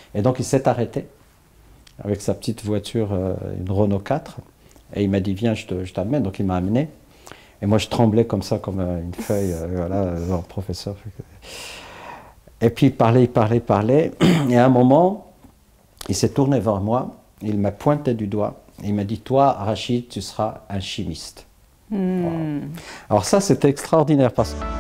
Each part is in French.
Et donc il s'est arrêté avec sa petite voiture, une Renault 4, et il m'a dit viens, je t'amène. Donc il m'a amené. Et moi je tremblais comme ça, comme une feuille, voilà, genre professeur. Et puis il parlait. Et à un moment, il s'est tourné vers moi, il m'a pointé du doigt, et il m'a dit toi, Rachid, tu seras un chimiste. Wow. Alors ça, c'était extraordinaire parce que...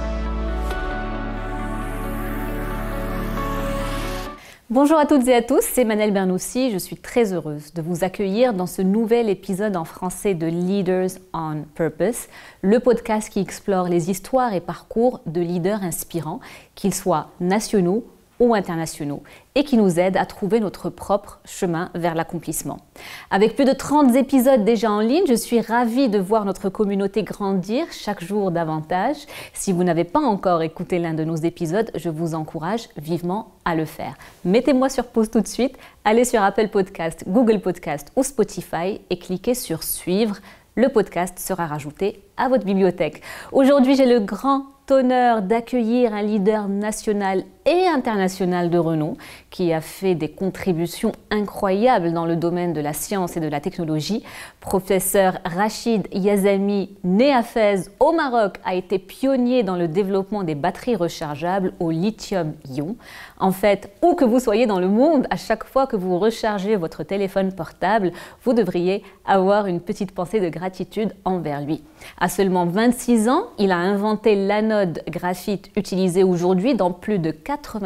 Bonjour à toutes et à tous, c'est Manel Bernoussi. Je suis très heureuse de vous accueillir dans ce nouvel épisode en français de Leaders on Purpose, le podcast qui explore les histoires et parcours de leaders inspirants, qu'ils soient nationaux ou internationaux, et qui nous aident à trouver notre propre chemin vers l'accomplissement. Avec plus de 30 épisodes déjà en ligne, je suis ravie de voir notre communauté grandir chaque jour davantage. Si vous n'avez pas encore écouté l'un de nos épisodes, je vous encourage vivement à le faire. Mettez-moi sur pause tout de suite, allez sur Apple Podcast, Google Podcast ou Spotify et cliquez sur Suivre. Le podcast sera rajouté à votre bibliothèque. Aujourd'hui, j'ai le grand honneur d'accueillir un leader national et international de renom qui a fait des contributions incroyables dans le domaine de la science et de la technologie. Professeur Rachid Yazami, né à Fès au Maroc, a été pionnier dans le développement des batteries rechargeables au lithium-ion. En fait, où que vous soyez dans le monde, à chaque fois que vous rechargez votre téléphone portable, vous devriez avoir une petite pensée de gratitude envers lui. À seulement 26 ans, il a inventé l'anode graphite utilisée aujourd'hui dans plus de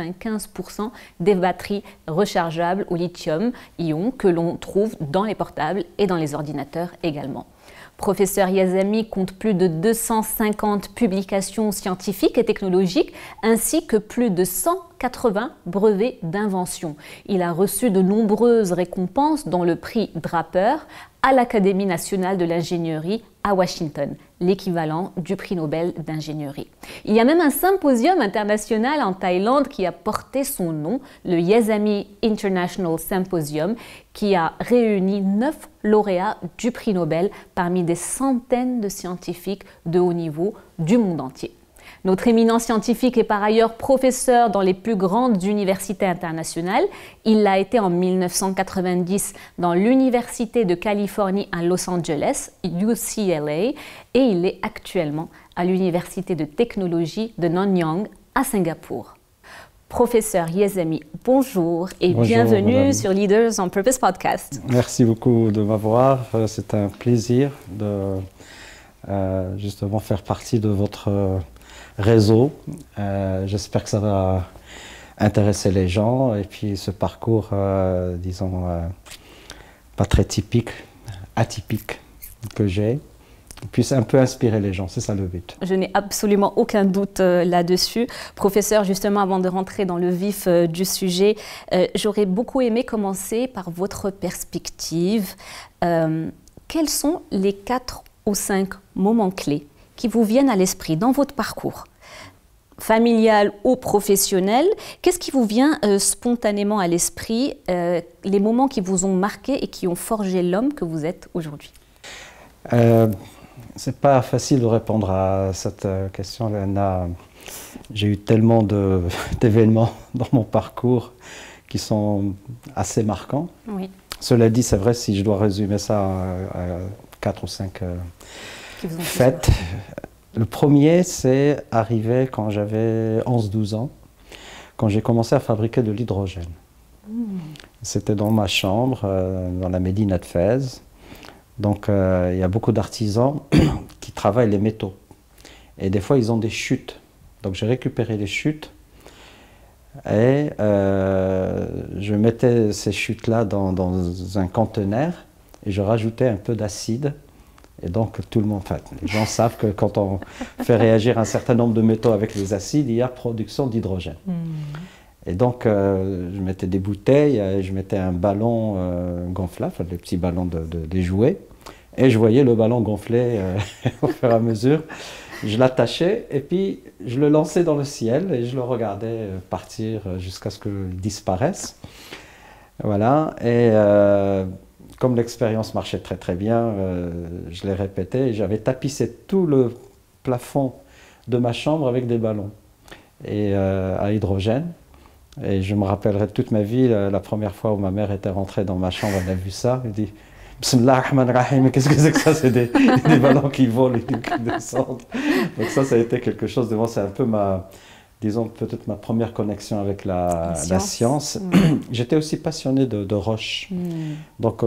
95% des batteries rechargeables au lithium-ion que l'on trouve dans les portables et dans les ordinateurs également. Professeur Yazami compte plus de 250 publications scientifiques et technologiques ainsi que plus de 180 brevets d'invention. Il a reçu de nombreuses récompenses dont le prix Draper à l'Académie nationale de l'ingénierie à Washington, l'équivalent du prix Nobel d'ingénierie. Il y a même un symposium international en Thaïlande qui a porté son nom, le Yazami International Symposium, qui a réuni 9 lauréats du prix Nobel parmi des centaines de scientifiques de haut niveau du monde entier. Notre éminent scientifique est par ailleurs professeur dans les plus grandes universités internationales. Il l'a été en 1990 dans l'Université de Californie à Los Angeles, UCLA, et il est actuellement à l'Université de technologie de Nanyang à Singapour. Professeur Yazami, bonjour et bonjour, bienvenue madame. Sur Leaders on Purpose Podcast. Merci beaucoup de m'avoir. C'est un plaisir de justement faire partie de votre réseau. J'espère que ça va intéresser les gens et puis ce parcours, disons, pas très typique, atypique que j'ai, puisse un peu inspirer les gens, c'est ça le but. Je n'ai absolument aucun doute là-dessus. Professeur, justement, avant de rentrer dans le vif du sujet, j'aurais beaucoup aimé commencer par votre perspective. Quels sont les 4 ou 5 moments clés qui vous viennent à l'esprit dans votre parcours, familial ou professionnel? Qu'est-ce qui vous vient spontanément à l'esprit, les moments qui vous ont marqué et qui ont forgé l'homme que vous êtes aujourd'hui? C'est pas facile de répondre à cette question-là. J'ai eu tellement d'événements dans mon parcours qui sont assez marquants. Oui. Cela dit, c'est vrai, si je dois résumer ça à 4 ou 5 faits. Le premier, c'est arrivé quand j'avais 11-12 ans, quand j'ai commencé à fabriquer de l'hydrogène. C'était dans ma chambre, dans la médina de Fès. Donc, il y a beaucoup d'artisans qui travaillent les métaux. Et des fois, ils ont des chutes. Donc, j'ai récupéré les chutes et je mettais ces chutes-là dans un conteneur et je rajoutais un peu d'acide. Et donc, tout le monde, enfin, les gens savent que quand on fait réagir un certain nombre de métaux avec les acides, il y a production d'hydrogène. Et donc, je mettais des bouteilles, je mettais un ballon gonflable, enfin, les petits ballons des jouets, et je voyais le ballon gonfler au fur et à mesure. Je l'attachais et puis je le lançais dans le ciel et je le regardais partir jusqu'à ce qu'il disparaisse. Voilà. Et comme l'expérience marchait très très bien, je l'ai répété et j'avais tapissé tout le plafond de ma chambre avec des ballons et à hydrogène. Et je me rappellerai toute ma vie, la première fois où ma mère était rentrée dans ma chambre, elle a vu ça, elle dit Bismillah ar-Rahman ar-Rahim, qu'est-ce que c'est que ça? C'est des ballons qui volent et qui descendent. Donc ça a été quelque chose de moi, c'est un peu disons peut-être ma première connexion avec la science. J'étais aussi passionné de roches. Donc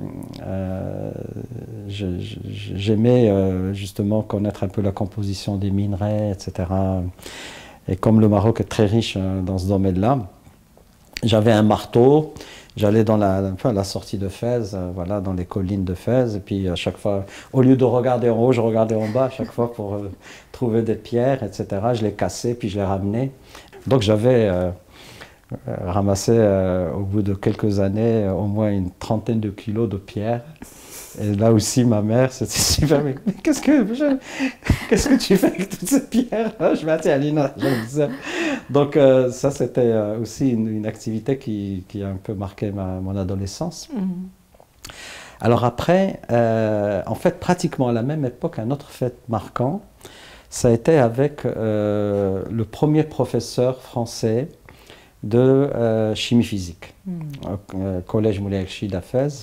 j'aimais justement connaître un peu la composition des minerais, etc. Et comme le Maroc est très riche dans ce domaine-là, j'avais un marteau. J'allais dans la sortie de Fès, voilà, dans les collines de Fès, et puis à chaque fois, au lieu de regarder en haut, je regardais en bas à chaque fois pour trouver des pierres, etc. Je les cassais, puis je les ramenais. Donc j'avais ramassé au bout de quelques années au moins une trentaine de kilos de pierres. Et là aussi, ma mère, c'était super, mais qu'est-ce que tu fais avec toutes ces pierres? Je me dis, Alina, je me disais. Donc ça, c'était aussi une activité qui a un peu marqué mon adolescence. Alors après, en fait, pratiquement à la même époque, un autre fait marquant, ça a été avec le premier professeur français de chimie physique, au collège Moulay El-Chid à Fès.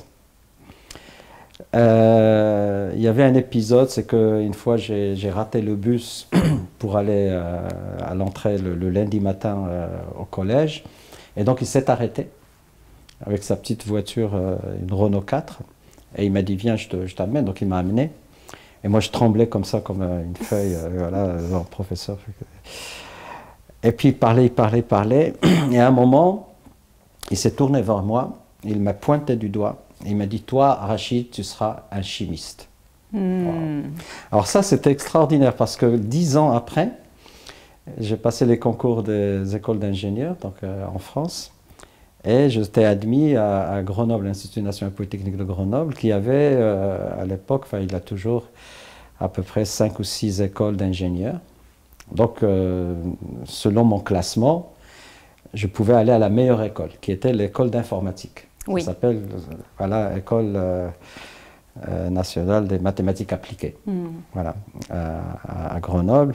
Il y avait un épisode, c'est qu'une fois j'ai raté le bus pour aller à l'entrée le lundi matin au collège, et donc il s'est arrêté avec sa petite voiture, une Renault 4, et il m'a dit viens, je t'amène. Donc il m'a amené, et moi je tremblais comme ça, comme une feuille, voilà, le professeur. Et puis il parlait, et à un moment il s'est tourné vers moi, il m'a pointé du doigt. Il m'a dit, toi, Rachid, tu seras un chimiste. Wow. Alors ça, c'était extraordinaire parce que 10 ans après, j'ai passé les concours des écoles d'ingénieurs en France, et j'étais admis à Grenoble, l'Institut national polytechnique de Grenoble, qui avait à l'époque, enfin il a toujours à peu près 5 ou 6 écoles d'ingénieurs. Donc, selon mon classement, je pouvais aller à la meilleure école, qui était l'école d'informatique. Oui. Ça s'appelle École nationale des mathématiques appliquées, voilà, à Grenoble.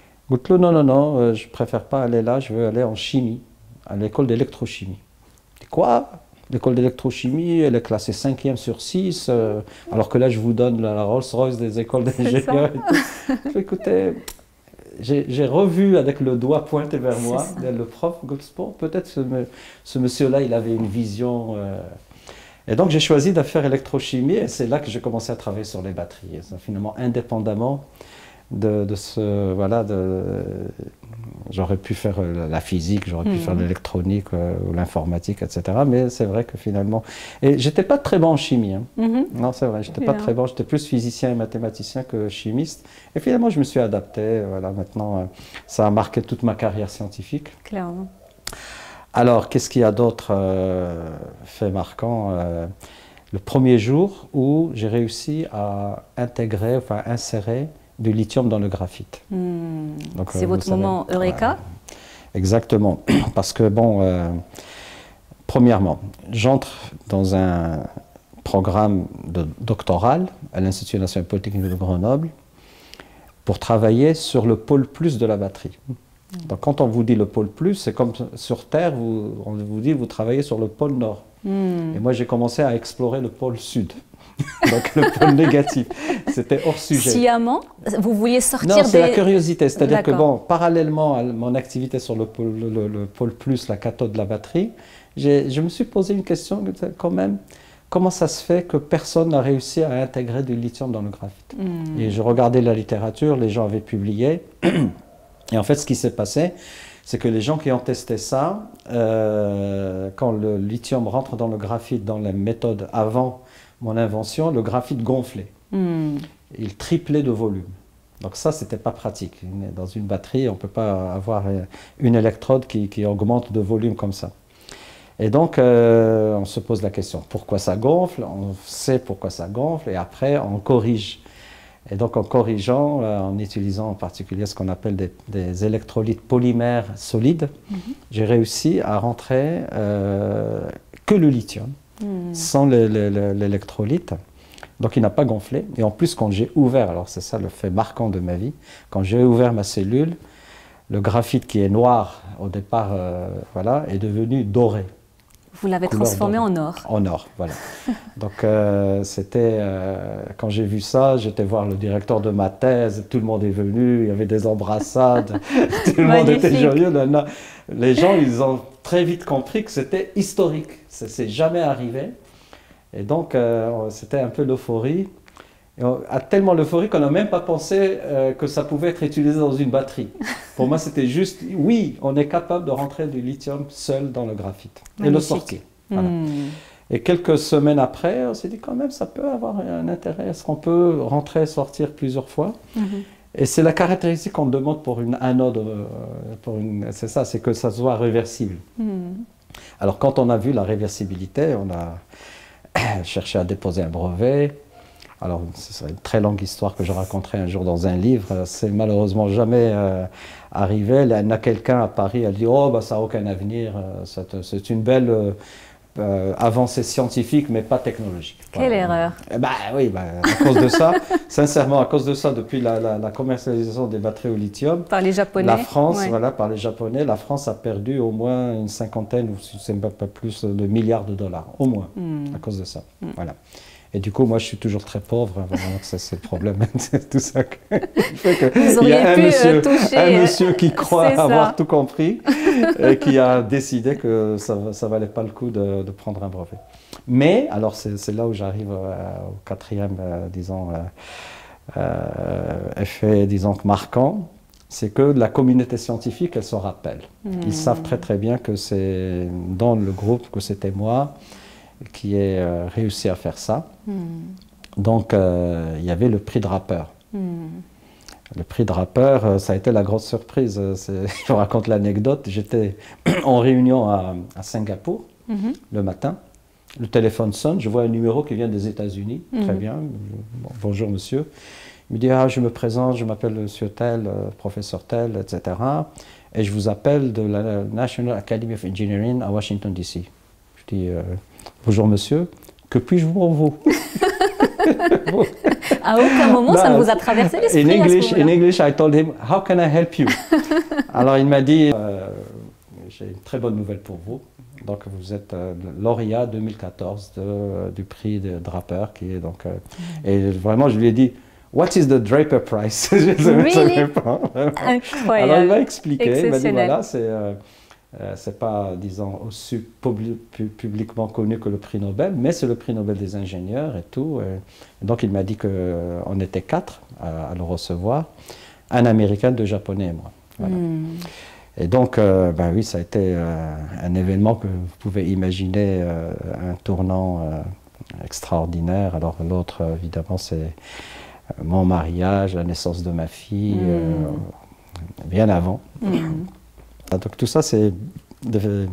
Non, je ne préfère pas aller là, je veux aller en chimie, à l'école d'électrochimie. Quoi? L'école d'électrochimie, elle est classée 5e sur 6, alors que là, je vous donne la Rolls-Royce des écoles d'ingénieurs. Écoutez, j'ai revu avec le doigt pointé vers moi, le prof Goldsport, peut-être ce monsieur-là, il avait une vision. Et donc j'ai choisi de faire électrochimie, et c'est là que j'ai commencé à travailler sur les batteries. Et ça, finalement, indépendamment de ce... Voilà, j'aurais pu faire la physique, j'aurais pu faire l'électronique ou l'informatique, etc. Mais c'est vrai que finalement... Et j'étais pas très bon en chimie. Hein. Non, c'est vrai, j'étais pas très bon. J'étais plus physicien et mathématicien que chimiste. Et finalement, je me suis adapté. Voilà, maintenant, ça a marqué toute ma carrière scientifique. Clairement. Alors, qu'est-ce qu'il y a d'autre fait marquant le premier jour où j'ai réussi à insérer du lithium dans le graphite. C'est votre moment Eureka? Exactement. Parce que, bon, premièrement, j'entre dans un programme doctoral à l'Institut national polytechnique de Grenoble pour travailler sur le pôle plus de la batterie. Donc, quand on vous dit le pôle plus, c'est comme sur Terre, on vous dit vous travaillez sur le pôle nord. Et moi, j'ai commencé à explorer le pôle sud. Donc le pôle négatif, c'était hors sujet. Sciemment, vous vouliez sortir Non, c'est la curiosité, c'est-à-dire que bon, parallèlement à mon activité sur le pôle plus, la cathode de la batterie, je me suis posé une question quand même, comment ça se fait que personne n'a réussi à intégrer du lithium dans le graphite? Et je regardais la littérature, les gens avaient publié, et en fait ce qui s'est passé, c'est que les gens qui ont testé ça, quand le lithium rentre dans le graphite, dans la méthode avant mon invention, le graphite gonflait. Il triplait de volume. Donc ça, c'était pas pratique. Dans une batterie, on ne peut pas avoir une électrode qui augmente de volume comme ça. Et donc, on se pose la question, pourquoi ça gonfle? On sait pourquoi ça gonfle, et après, on corrige. Et donc, en corrigeant, en utilisant en particulier ce qu'on appelle des électrolytes polymères solides, j'ai réussi à rentrer que le lithium, sans l'électrolyte. Donc il n'a pas gonflé. Et en plus, quand j'ai ouvert, alors c'est ça le fait marquant de ma vie, quand j'ai ouvert ma cellule, le graphite qui est noir au départ, voilà, est devenu doré. Vous l'avez transformé en or. En or, voilà. Donc, c'était, quand j'ai vu ça, j'étais voir le directeur de ma thèse, tout le monde est venu, il y avait des embrassades, tout le monde était joyeux. Les gens, ils ont très vite compris que c'était historique, ça ne s'est jamais arrivé. Et donc, c'était un peu l'euphorie. Tellement l'euphorie qu'on n'a même pas pensé que ça pouvait être utilisé dans une batterie. Pour moi, c'était juste, oui, on est capable de rentrer du lithium seul dans le graphite et le sortir. Voilà. Et quelques semaines après, on s'est dit quand même, ça peut avoir un intérêt. Est-ce qu'on peut rentrer et sortir plusieurs fois? Et c'est la caractéristique qu'on demande pour une anode. C'est ça, c'est que ça soit réversible. Alors, quand on a vu la réversibilité, on a cherché à déposer un brevet. Alors, c'est une très longue histoire que je raconterai un jour dans un livre. C'est malheureusement jamais arrivé. Il y en a quelqu'un à Paris, elle dit « Oh, bah, ça n'a aucun avenir, c'est une belle avancée scientifique, mais pas technologique. » Quelle erreur. Bah, oui, bah, à cause de ça, sincèrement, à cause de ça, depuis la commercialisation des batteries au lithium, par les Japonais, la France, voilà, par les Japonais, la France a perdu au moins une cinquantaine, ou si c'est pas plus, de milliards de dollars, au moins, à cause de ça. Voilà. Et du coup, moi, je suis toujours très pauvre. Vraiment, c'est le problème. C'est tout ça. Il y a un monsieur qui croit avoir tout compris et qui a décidé que ça ne valait pas le coup de prendre un brevet. Mais, alors, c'est là où j'arrive au quatrième, disons, effet, disons, marquant, c'est que la communauté scientifique, elle se rappelle. Ils savent très, très bien que c'est dans le groupe, que c'était moi qui ai réussi à faire ça. Donc, il y avait le prix de rappeur. Le prix de rappeur, ça a été la grosse surprise. Je raconte l'anecdote. J'étais en réunion à Singapour le matin. Le téléphone sonne, je vois un numéro qui vient des États-Unis. Très bien. Bon, bonjour monsieur. Il me dit, ah, je me présente, je m'appelle monsieur tel, professeur tel, etc. Et je vous appelle de la National Academy of Engineering à Washington, D.C. Je dis, bonjour monsieur, que puis-je pour vous? À aucun moment ça ne vous a traversé l'esprit? In English, I told him, how can I help you? Alors il m'a dit, j'ai une très bonne nouvelle pour vous. Donc vous êtes lauréat 2014 du prix de Draper, qui est donc. Et vraiment, je lui ai dit, what is the Draper Prize? Je ne savais pas. Incroyable. Alors il m'a expliqué, il m'a dit voilà, c'est pas, disons, aussi publiquement connu que le prix Nobel, mais c'est le prix Nobel des ingénieurs et tout. Et donc il m'a dit qu'on était 4 à le recevoir, un Américain, 2 Japonais et moi. Voilà. Et donc, ben oui, ça a été un événement que vous pouvez imaginer, un tournant extraordinaire. Alors l'autre, évidemment, c'est mon mariage, la naissance de ma fille, bien avant. Donc tout ça, c'est des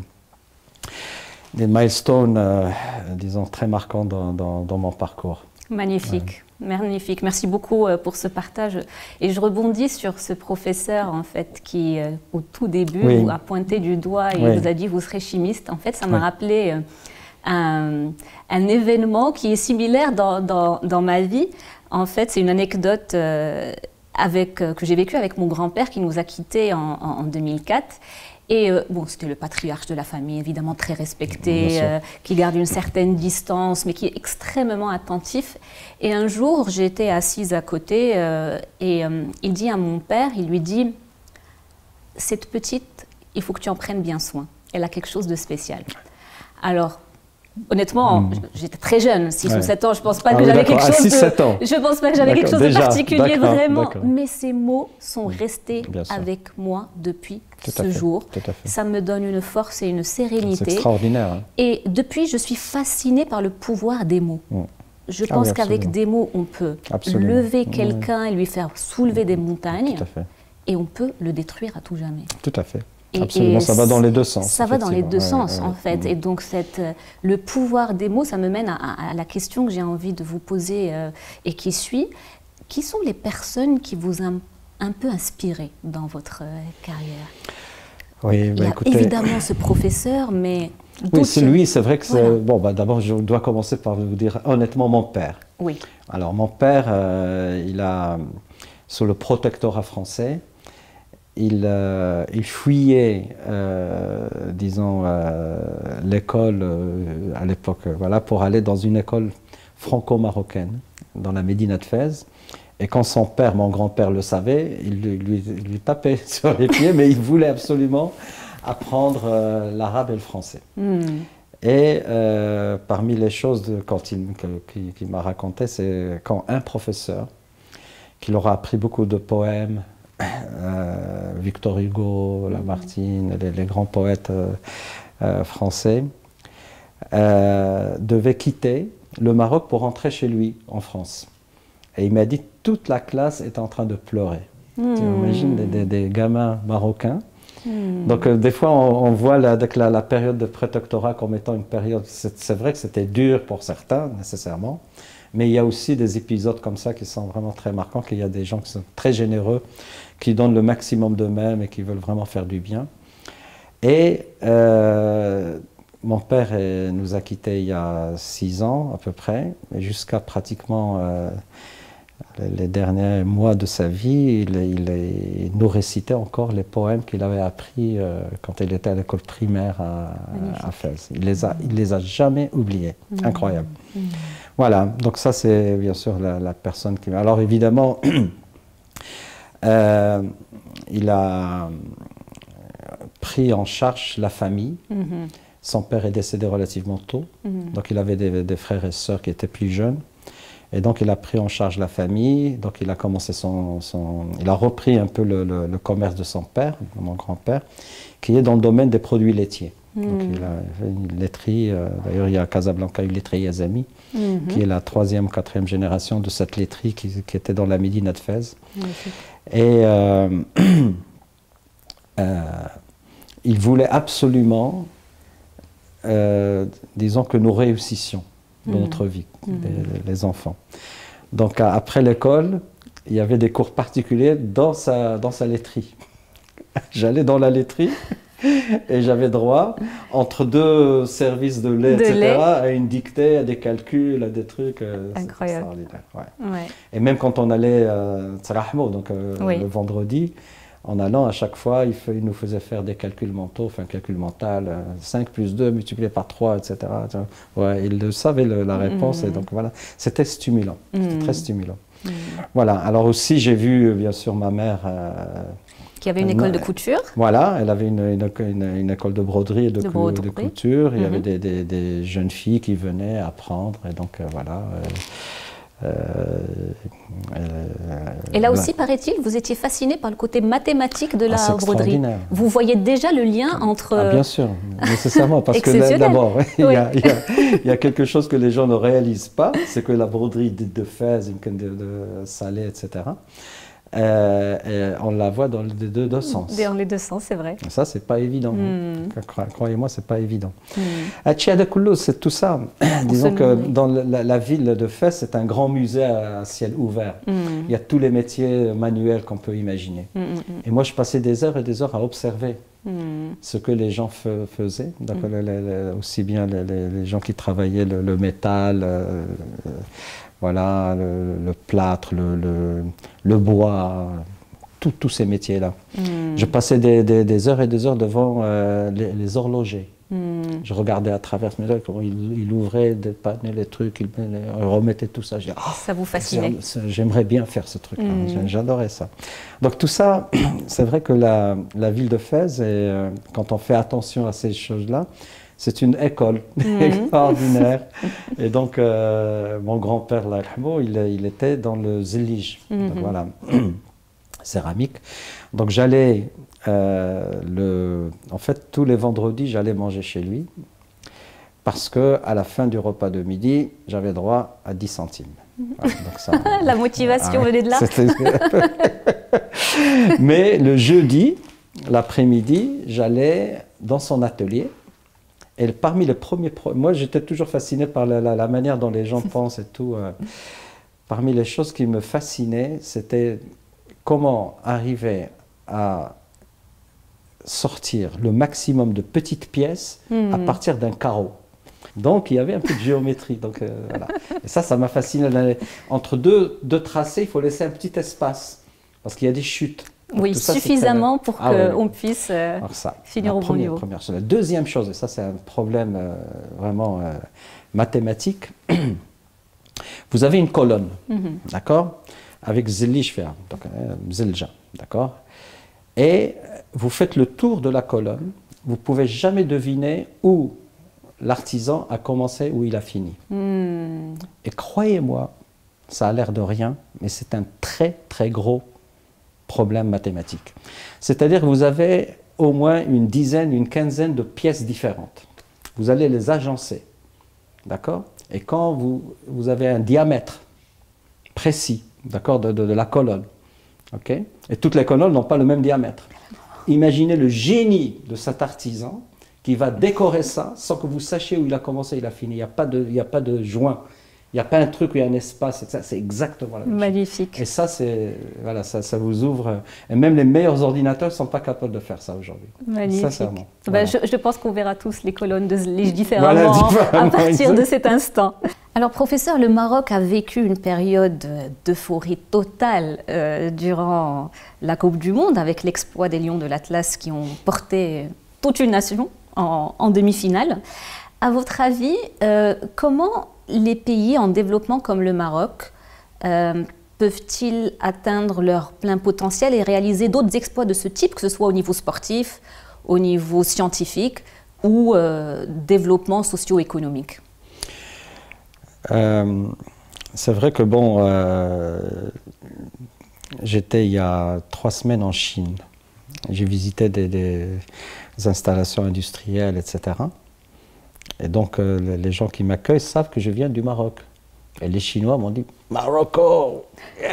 milestones, disons, très marquants dans mon parcours. Magnifique, magnifique. Merci beaucoup pour ce partage. Et je rebondis sur ce professeur, en fait, qui, au tout début, vous a pointé du doigt et vous a dit « vous serez chimiste ». En fait, ça m'a rappelé un événement qui est similaire dans ma vie. En fait, c'est une anecdote que j'ai vécue avec mon grand-père qui nous a quittés en 2004. Et bon, c'était le patriarche de la famille, évidemment très respecté, qui garde une certaine distance, mais qui est extrêmement attentif. Et un jour, j'étais assise à côté et il dit à mon père, il lui dit « Cette petite, il faut que tu en prennes bien soin. Elle a quelque chose de spécial. » Alors, honnêtement, j'étais très jeune, 6 ou 7 ans, je ne pense pas que j'avais quelque chose de particulier vraiment, mais ces mots sont restés avec moi depuis ce jour. Ça me donne une force et une sérénité. C'est extraordinaire. Hein. Et depuis, je suis fascinée par le pouvoir des mots. Je pense qu'avec des mots, on peut lever quelqu'un et lui faire soulever des montagnes, et on peut le détruire à tout jamais. Tout à fait. Absolument, ça va dans les deux sens. Ça va dans les deux sens, en fait. Et donc, le pouvoir des mots, ça me mène à la question que j'ai envie de vous poser et qui suit. Qui sont les personnes qui vous ont un peu inspiré dans votre carrière? Oui, il y a évidemment ce professeur, mais... Oui, c'est lui, c'est vrai que c'est... Voilà. Bon, bah, d'abord, je dois commencer par vous dire honnêtement mon père. Oui. Alors, mon père, il a, sous le protectorat français, il fuyait, disons, l'école à l'époque, voilà, pour aller dans une école franco-marocaine, dans la Médina de Fès. Et quand son père, mon grand-père, le savait, il lui tapait sur les pieds, mais il voulait absolument apprendre l'arabe et le français. Et parmi les choses qu'il m'a raconté, c'est quand un professeur, qui leur a appris beaucoup de poèmes, Victor Hugo, Lamartine, les grands poètes français, devait quitter le Maroc pour rentrer chez lui en France. Et il m'a dit toute la classe est en train de pleurer. Tu imagines des gamins marocains. Donc des fois on voit la période de prédoctorat comme étant une période, c'est vrai que c'était dur pour certains nécessairement, mais il y a aussi des épisodes comme ça qui sont vraiment très marquants, qu'il y a des gens qui sont très généreux, qui donnent le maximum d'eux-mêmes et qui veulent vraiment faire du bien. Et mon père nous a quittés il y a 6 ans à peu près, et jusqu'à pratiquement les derniers mois de sa vie, il nous récitait encore les poèmes qu'il avait appris quand il était à l'école primaire à Fès. Il les a jamais oubliés. Incroyable. Voilà, donc ça c'est bien sûr la personne qui... Alors évidemment, il a pris en charge la famille. Son père est décédé relativement tôt, donc il avait des frères et sœurs qui étaient plus jeunes. Et donc il a pris en charge la famille, donc il a commencé il a repris un peu le commerce de son père, de mon grand-père, qui est dans le domaine des produits laitiers. Donc il a fait une laiterie, d'ailleurs il y a à Casablanca une laiterie Yazami, qui est la 3e ou 4e génération de cette laiterie qui était dans la Médina de Fès. Et il voulait absolument, disons, que nous réussissions dans notre vie, les enfants. Donc après l'école, il y avait des cours particuliers dans sa laiterie. J'allais dans la laiterie et j'avais droit, entre 2 services de lait, etc., à une dictée, à des calculs, à des trucs. Incroyable. Ouais. Et même quand on allait à Tsarahmo, donc le vendredi, en allant à chaque fois, il nous faisait faire des calculs mentaux, enfin calcul mental, 5 plus 2 multiplié par 3, etc. Ouais, il savait la réponse, et donc voilà, c'était stimulant, c'était très stimulant. Voilà, alors aussi j'ai vu bien sûr ma mère... qui avait une école de couture. Voilà, elle avait une école de broderie et de couture. Il y avait des jeunes filles qui venaient apprendre, et donc voilà... et là aussi, paraît-il, vous étiez fasciné par le côté mathématique de la broderie. Vous voyez déjà le lien entre... bien sûr, nécessairement, parce que d'abord, il y a quelque chose que les gens ne réalisent pas, c'est que la broderie de Fès, de Salé, etc., on la voit dans les deux sens. Dans les 2 sens, c'est vrai. Ça, c'est pas évident. Croyez-moi, c'est pas évident. C'est tout ça. Disons que dans la ville de Fès, c'est un grand musée à ciel ouvert. Il y a tous les métiers manuels qu'on peut imaginer. Et moi, je passais des heures et des heures à observer ce que les gens faisaient. Donc, aussi bien les gens qui travaillaient le métal, voilà, le plâtre, le bois, tous ces métiers-là. Je passais des heures et des heures devant les horlogers. Je regardais à travers mes yeux comment il ouvrait, dépanait les trucs, il remettait tout ça. Ça vous fascinait? J'aimerais bien faire ce truc-là, j'adorais ça. Donc tout ça, c'est vrai que la ville de Fès, quand on fait attention à ces choses-là, c'est une école extraordinaire. Et donc, mon grand-père, il était dans le zellij, donc voilà, céramique. Donc, j'allais, en fait, tous les vendredis, j'allais manger chez lui, parce qu'à la fin du repas de midi, j'avais droit à 10 centimes. Voilà, donc ça, la motivation venait de là. Mais le jeudi, l'après-midi, j'allais dans son atelier. Et parmi les premiers... Moi, j'étais toujours fasciné par la manière dont les gens pensent et tout. Parmi les choses qui me fascinaient, c'était comment arriver à sortir le maximum de petites pièces à partir d'un carreau. Donc, il y avait un peu de géométrie. Donc, voilà. Et ça m'a fasciné. Entre deux tracés, il faut laisser un petit espace, parce qu'il y a des chutes. Oui, suffisamment pour qu'on puisse finir au bon niveau. La deuxième chose, et ça c'est un problème vraiment mathématique, vous avez une colonne, d'accord, avec zilli shfi'a, donc zilja, d'accord, et vous faites le tour de la colonne, vous ne pouvez jamais deviner où l'artisan a commencé, où il a fini. Et croyez-moi, ça a l'air de rien, mais c'est un très très gros problème mathématique. C'est-à-dire que vous avez au moins une dizaine, une quinzaine de pièces différentes. Vous allez les agencer, d'accord? Et quand vous avez un diamètre précis, d'accord, de la colonne, ok? Et toutes les colonnes n'ont pas le même diamètre. Imaginez le génie de cet artisan qui va décorer ça sans que vous sachiez où il a commencé, il a fini. Il n'y a pas de joint. Il n'y a pas un truc où il y a un espace, c'est exactement la même chose. Magnifique. Et ça, voilà, ça vous ouvre. Et même les meilleurs ordinateurs ne sont pas capables de faire ça aujourd'hui. Magnifique. Sincèrement. Voilà. Je pense qu'on verra tous les colonnes de Zlich différemment, à partir de cet instant. Alors, professeur, le Maroc a vécu une période d'euphorie totale durant la Coupe du Monde, avec l'exploit des Lions de l'Atlas qui ont porté toute une nation en demi-finale. À votre avis, comment les pays en développement comme le Maroc peuvent-ils atteindre leur plein potentiel et réaliser d'autres exploits de ce type, que ce soit au niveau sportif, au niveau scientifique ou développement socio-économique? C'est vrai que j'étais il y a 3 semaines en Chine. J'ai visité des installations industrielles, etc. Et donc, les gens qui m'accueillent savent que je viens du Maroc. Et les Chinois m'ont dit « Marocco, yes !»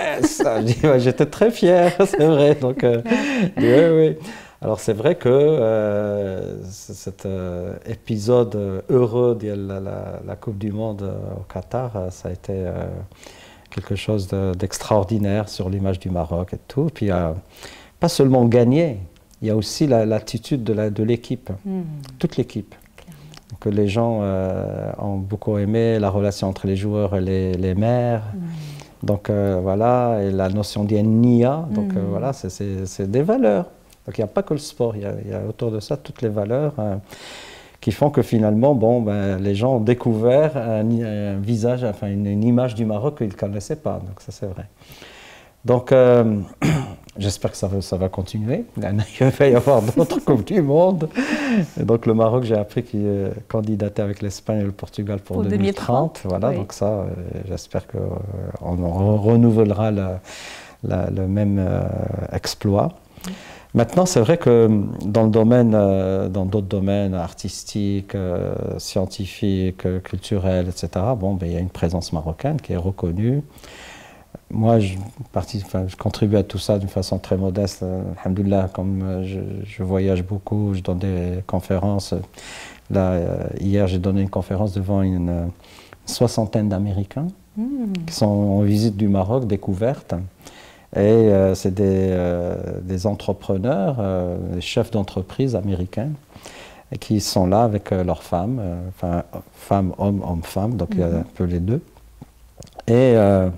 J'étais très fier, c'est vrai. Donc, oui. Alors, c'est vrai que cet épisode heureux de la Coupe du Monde au Qatar, ça a été quelque chose d'extraordinaire sur l'image du Maroc et tout. Puis, pas seulement gagner, il y a aussi l'attitude de l'équipe, toute l'équipe. Que les gens ont beaucoup aimé, la relation entre les joueurs et les maires. Donc voilà, et la notion d'Nia, donc voilà, c'est des valeurs. Donc il n'y a pas que le sport, il y a autour de ça toutes les valeurs qui font que finalement, les gens ont découvert un visage, enfin une image du Maroc qu'ils ne connaissaient pas. Donc ça c'est vrai. Donc j'espère que ça va continuer. Il va y avoir d'autres Coupes du Monde. Et donc le Maroc, j'ai appris qu'il candidatait avec l'Espagne et le Portugal pour 2030. Voilà, oui. Donc ça, j'espère qu'on renouvellera le même exploit. Maintenant, c'est vrai que dans d'autres domaines artistiques, scientifiques, culturels, etc., il y a une présence marocaine qui est reconnue. Moi, je contribue à tout ça d'une façon très modeste. Alhamdoulilah, comme je voyage beaucoup, je donne des conférences. Là, hier, j'ai donné une conférence devant une 60aine d'Américains qui sont en visite du Maroc, découverte. Et c'est des entrepreneurs, des chefs d'entreprise américains qui sont là avec leurs femmes, femmes, hommes, hommes, femmes, donc il y a un peu les deux. Et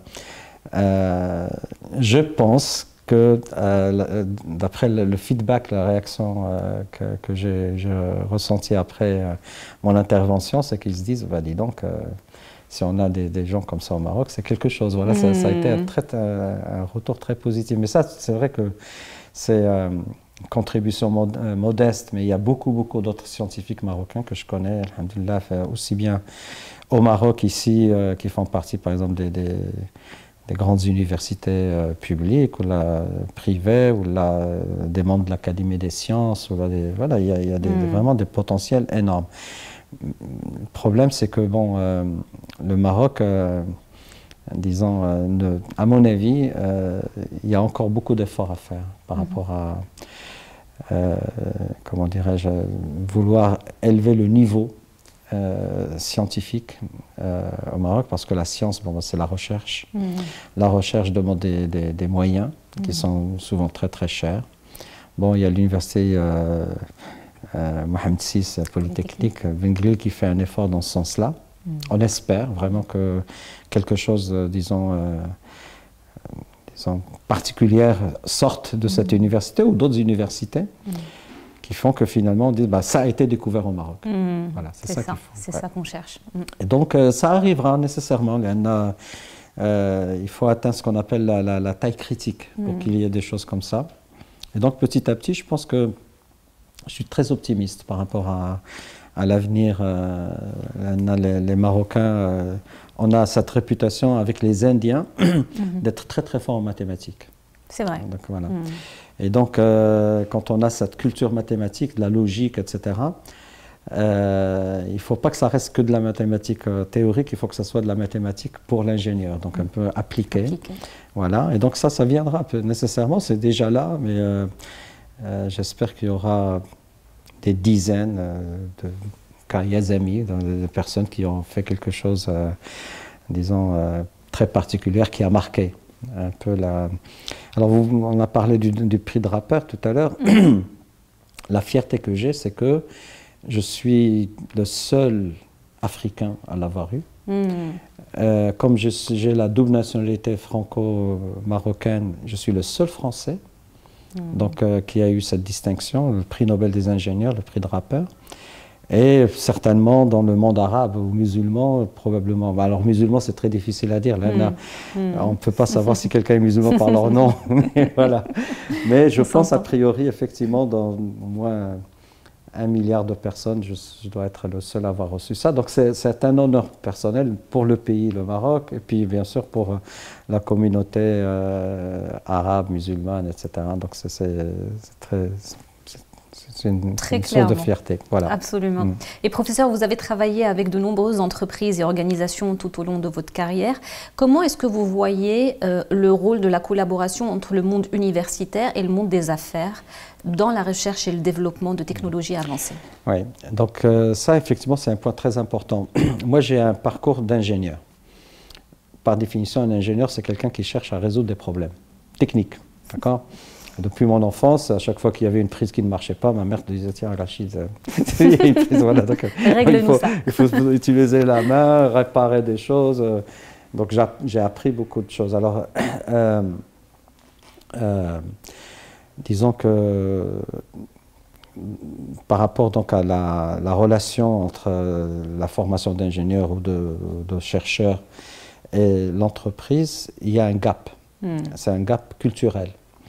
je pense que d'après le feedback, la réaction que j'ai ressentie après mon intervention, c'est qu'ils se disent, dis donc, si on a des gens comme ça au Maroc, c'est quelque chose. Voilà, ça a été un retour très positif. Mais ça, c'est vrai que c'est une contribution modeste, mais il y a beaucoup d'autres scientifiques marocains que je connais, alhamdoulilah, aussi bien au Maroc ici, qui font partie, par exemple, des grandes universités publiques ou privées, ou des membres de l'Académie des sciences. Voilà, il y a vraiment des potentiels énormes. Le problème, c'est que le Maroc, disons, à mon avis, il y a encore beaucoup d'efforts à faire par rapport à, comment dirais-je, vouloir élever le niveau scientifique au Maroc, parce que la science, c'est la recherche. La recherche demande des moyens qui sont souvent très très chers. Il y a l'université Mohamed VI Polytechnique Benguela qui fait un effort dans ce sens-là. On espère vraiment que quelque chose, disons, particulières sortent de cette université ou d'autres universités qui font que finalement on dit ça a été découvert au Maroc. Voilà, c'est ça qu'il faut. C'est ça qu'on cherche. Et donc ça arrivera nécessairement. Il faut atteindre ce qu'on appelle la taille critique pour qu'il y ait des choses comme ça. Et donc petit à petit, je pense que je suis très optimiste par rapport à l'avenir. Les Marocains, on a cette réputation avec les Indiens d'être très très forts en mathématiques. C'est vrai. Donc, voilà. Et donc, quand on a cette culture mathématique, de la logique, etc., il ne faut pas que ça reste que de la mathématique théorique, il faut que ça soit de la mathématique pour l'ingénieur, donc un peu appliquée. Voilà. Et donc ça viendra nécessairement, c'est déjà là, mais j'espère qu'il y aura des dizaines de cas Yazami, de personnes qui ont fait quelque chose, disons, très particulier, qui a marqué un peu la... Alors, on a parlé du prix de rappeur tout à l'heure. La fierté que j'ai, c'est que je suis le seul Africain à l'avoir eu. Comme j'ai la double nationalité franco-marocaine, je suis le seul Français donc, qui a eu cette distinction, le prix Nobel des ingénieurs, le prix de rappeur. Et certainement dans le monde arabe ou musulman, probablement. Alors musulman, c'est très difficile à dire. Là, on ne peut pas savoir si quelqu'un est musulman par leur nom. Mais, voilà. Mais je pense a priori, effectivement, dans au moins 1 milliard de personnes, je dois être le seul à avoir reçu ça. Donc c'est un honneur personnel pour le pays, le Maroc, et puis bien sûr pour la communauté arabe, musulmane, etc. Donc c'est très... C'est une source de fierté. Voilà. Absolument. Et professeur, vous avez travaillé avec de nombreuses entreprises et organisations tout au long de votre carrière. Comment est-ce que vous voyez le rôle de la collaboration entre le monde universitaire et le monde des affaires dans la recherche et le développement de technologies avancées? Oui, donc ça effectivement c'est un point très important. Moi j'ai un parcours d'ingénieur. Par définition, un ingénieur c'est quelqu'un qui cherche à résoudre des problèmes techniques. D'accord ? Depuis mon enfance, à chaque fois qu'il y avait une prise qui ne marchait pas, ma mère me disait « Tiens, Rachid, voilà, il faut utiliser la main, réparer des choses. » Donc j'ai appris beaucoup de choses. Alors, disons que par rapport donc à la relation entre la formation d'ingénieur ou de chercheur et l'entreprise, il y a un gap. C'est un gap culturel.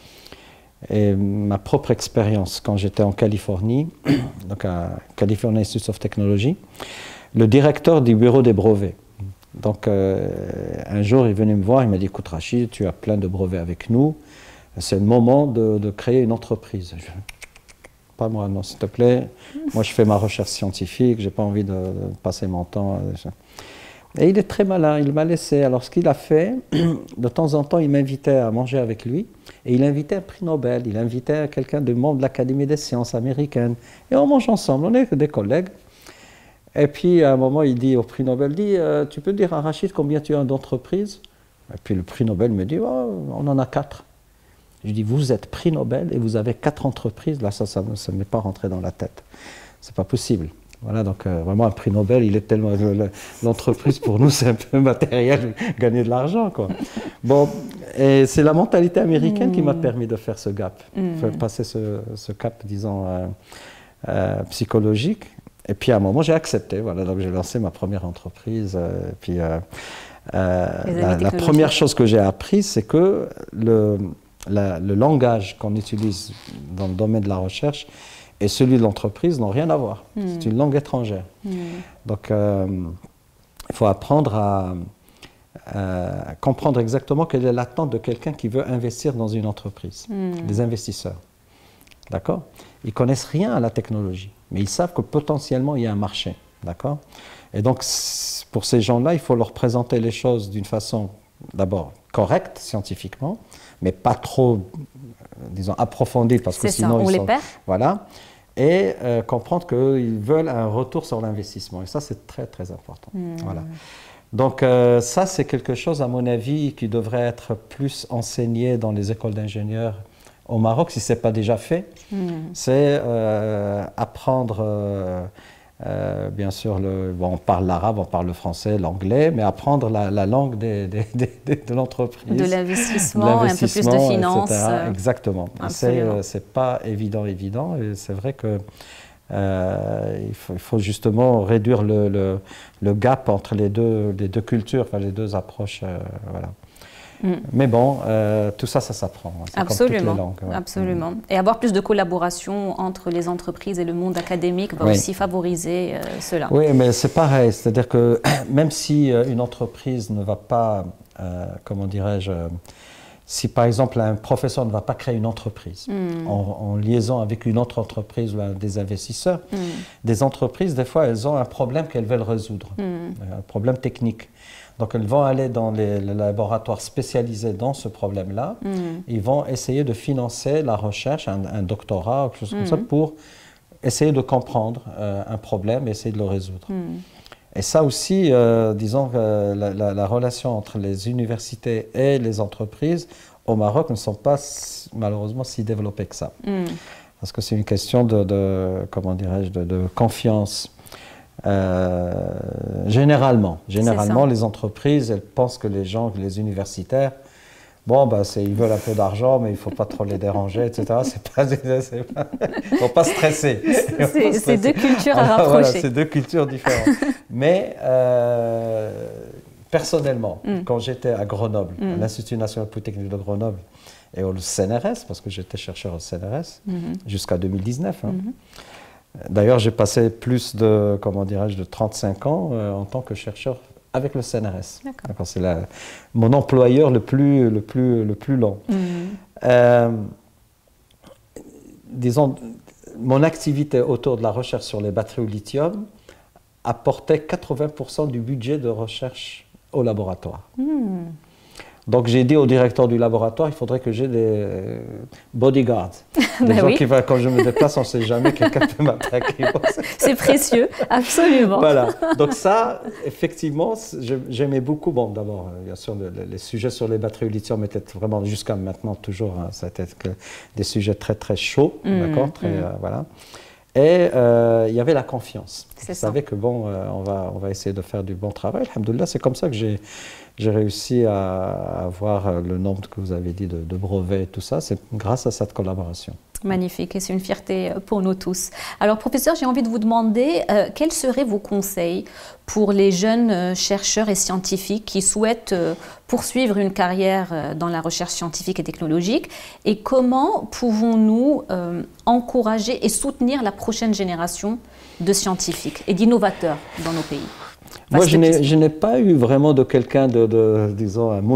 Et ma propre expérience, quand j'étais en Californie, donc à California Institute of Technology, le directeur du bureau des brevets, donc un jour il venait me voir, il m'a dit « Écoute Rachid, tu as plein de brevets avec nous, c'est le moment de créer une entreprise. » Pas moi, non, s'il te plaît. Moi, je fais ma recherche scientifique, j'ai pas envie de passer mon temps. Et il est très malin, il m'a laissé. Alors, ce qu'il a fait, de temps en temps, il m'invitait à manger avec lui. Et il invitait un prix Nobel, il invitait quelqu'un de membre de l'Académie des sciences américaine. Et on mange ensemble, on est des collègues. Et puis, à un moment, il dit au prix Nobel, tu peux dire à Rachid combien tu as d'entreprises? Et puis, le prix Nobel me dit, oh, on en a 4. Je dis, vous êtes prix Nobel et vous avez 4 entreprises. Là, ça ne m'est pas rentré dans la tête. C'est pas possible. Voilà, donc vraiment un prix Nobel, il est tellement... L'entreprise, pour nous, c'est un peu matériel, gagner de l'argent, quoi. Bon, et c'est la mentalité américaine qui m'a permis de faire ce gap, passer ce cap, disons, psychologique. Et puis, à un moment, j'ai accepté. Voilà, donc j'ai lancé ma première entreprise. Puis, la première chose que j'ai appris, c'est que le langage qu'on utilise dans le domaine de la recherche et celui de l'entreprise n'ont rien à voir. C'est une langue étrangère. Donc, il faut apprendre à comprendre exactement quelle est l'attente de quelqu'un qui veut investir dans une entreprise, des investisseurs. D'accord? Ils ne connaissent rien à la technologie, mais ils savent que potentiellement, il y a un marché. D'accord? Et donc, pour ces gens-là, il faut leur présenter les choses d'une façon, d'abord, correcte, scientifiquement, mais pas trop, disons, approfondie, parce que sinon, on les perd. Voilà. Et comprendre qu'ils veulent un retour sur l'investissement. Et ça, c'est très, très important. Voilà. Donc, ça, c'est quelque chose, à mon avis, qui devrait être plus enseigné dans les écoles d'ingénieurs au Maroc, si ce n'est pas déjà fait. C'est apprendre Bien sûr, on parle l'arabe, on parle le français, l'anglais, mais apprendre la langue de l'entreprise. De l'investissement, un peu plus de finances. Exactement. C'est pas évident. Et c'est vrai que il faut justement réduire le gap entre les deux cultures, enfin les deux approches. Voilà. Mais bon, tout ça s'apprend. Absolument, comme toutes les langues, absolument. Et avoir plus de collaboration entre les entreprises et le monde académique va aussi favoriser cela. Oui, mais c'est pareil. C'est-à-dire que même si une entreprise ne va pas, comment dirais-je, si par exemple un professeur ne va pas créer une entreprise en liaison avec une autre entreprise ou des investisseurs, des entreprises, des fois, elles ont un problème qu'elles veulent résoudre, un problème technique. Donc, elles vont aller dans les laboratoires spécialisés dans ce problème-là. Ils vont essayer de financer la recherche, un doctorat, ou quelque chose comme ça, pour essayer de comprendre un problème et essayer de le résoudre. Et ça aussi, disons que la relation entre les universités et les entreprises au Maroc ne sont pas malheureusement si développées que ça. Parce que c'est une question comment dirais-je, de confiance. Généralement, les entreprises, elles pensent que les universitaires, bon, ils veulent un peu d'argent, mais il ne faut pas trop les déranger, etc. Il ne faut pas stresser. C'est deux cultures à rapprocher. Voilà, c'est deux cultures différentes. Mais personnellement, quand j'étais à Grenoble, à l'Institut national polytechnique de Grenoble, et au CNRS, parce que j'étais chercheur au CNRS, jusqu'à 2019, D'ailleurs, j'ai passé plus de, comment dirais-je, de 35 ans en tant que chercheur avec le CNRS. C'est mon employeur le plus long. Disons, mon activité autour de la recherche sur les batteries au lithium apportait 80% du budget de recherche au laboratoire. Donc j'ai dit au directeur du laboratoire, il faudrait que j'ai des bodyguards. Des gens qui vont, quand je me déplace, on ne sait jamais, quelqu'un peut m'attaquer. C'est précieux, absolument. Voilà, donc ça, effectivement, j'aimais beaucoup. Bon, d'abord, bien sûr, les sujets sur les batteries au lithium étaient vraiment, jusqu'à maintenant, toujours, ça a été des sujets très, très chauds, d'accord, voilà. Et il y avait la confiance. Je savais que bon, on va essayer de faire du bon travail. Alhamdoulilah, c'est comme ça que j'ai réussi à avoir le nombre que vous avez dit de brevets et tout ça. C'est grâce à cette collaboration. Magnifique, et c'est une fierté pour nous tous. Alors, professeur, j'ai envie de vous demander quels seraient vos conseils pour les jeunes chercheurs et scientifiques qui souhaitent poursuivre une carrière dans la recherche scientifique et technologique, et comment pouvons-nous encourager et soutenir la prochaine génération de scientifiques et d'innovateurs dans nos pays? Moi, je n'ai pas eu vraiment de quelqu'un disons, un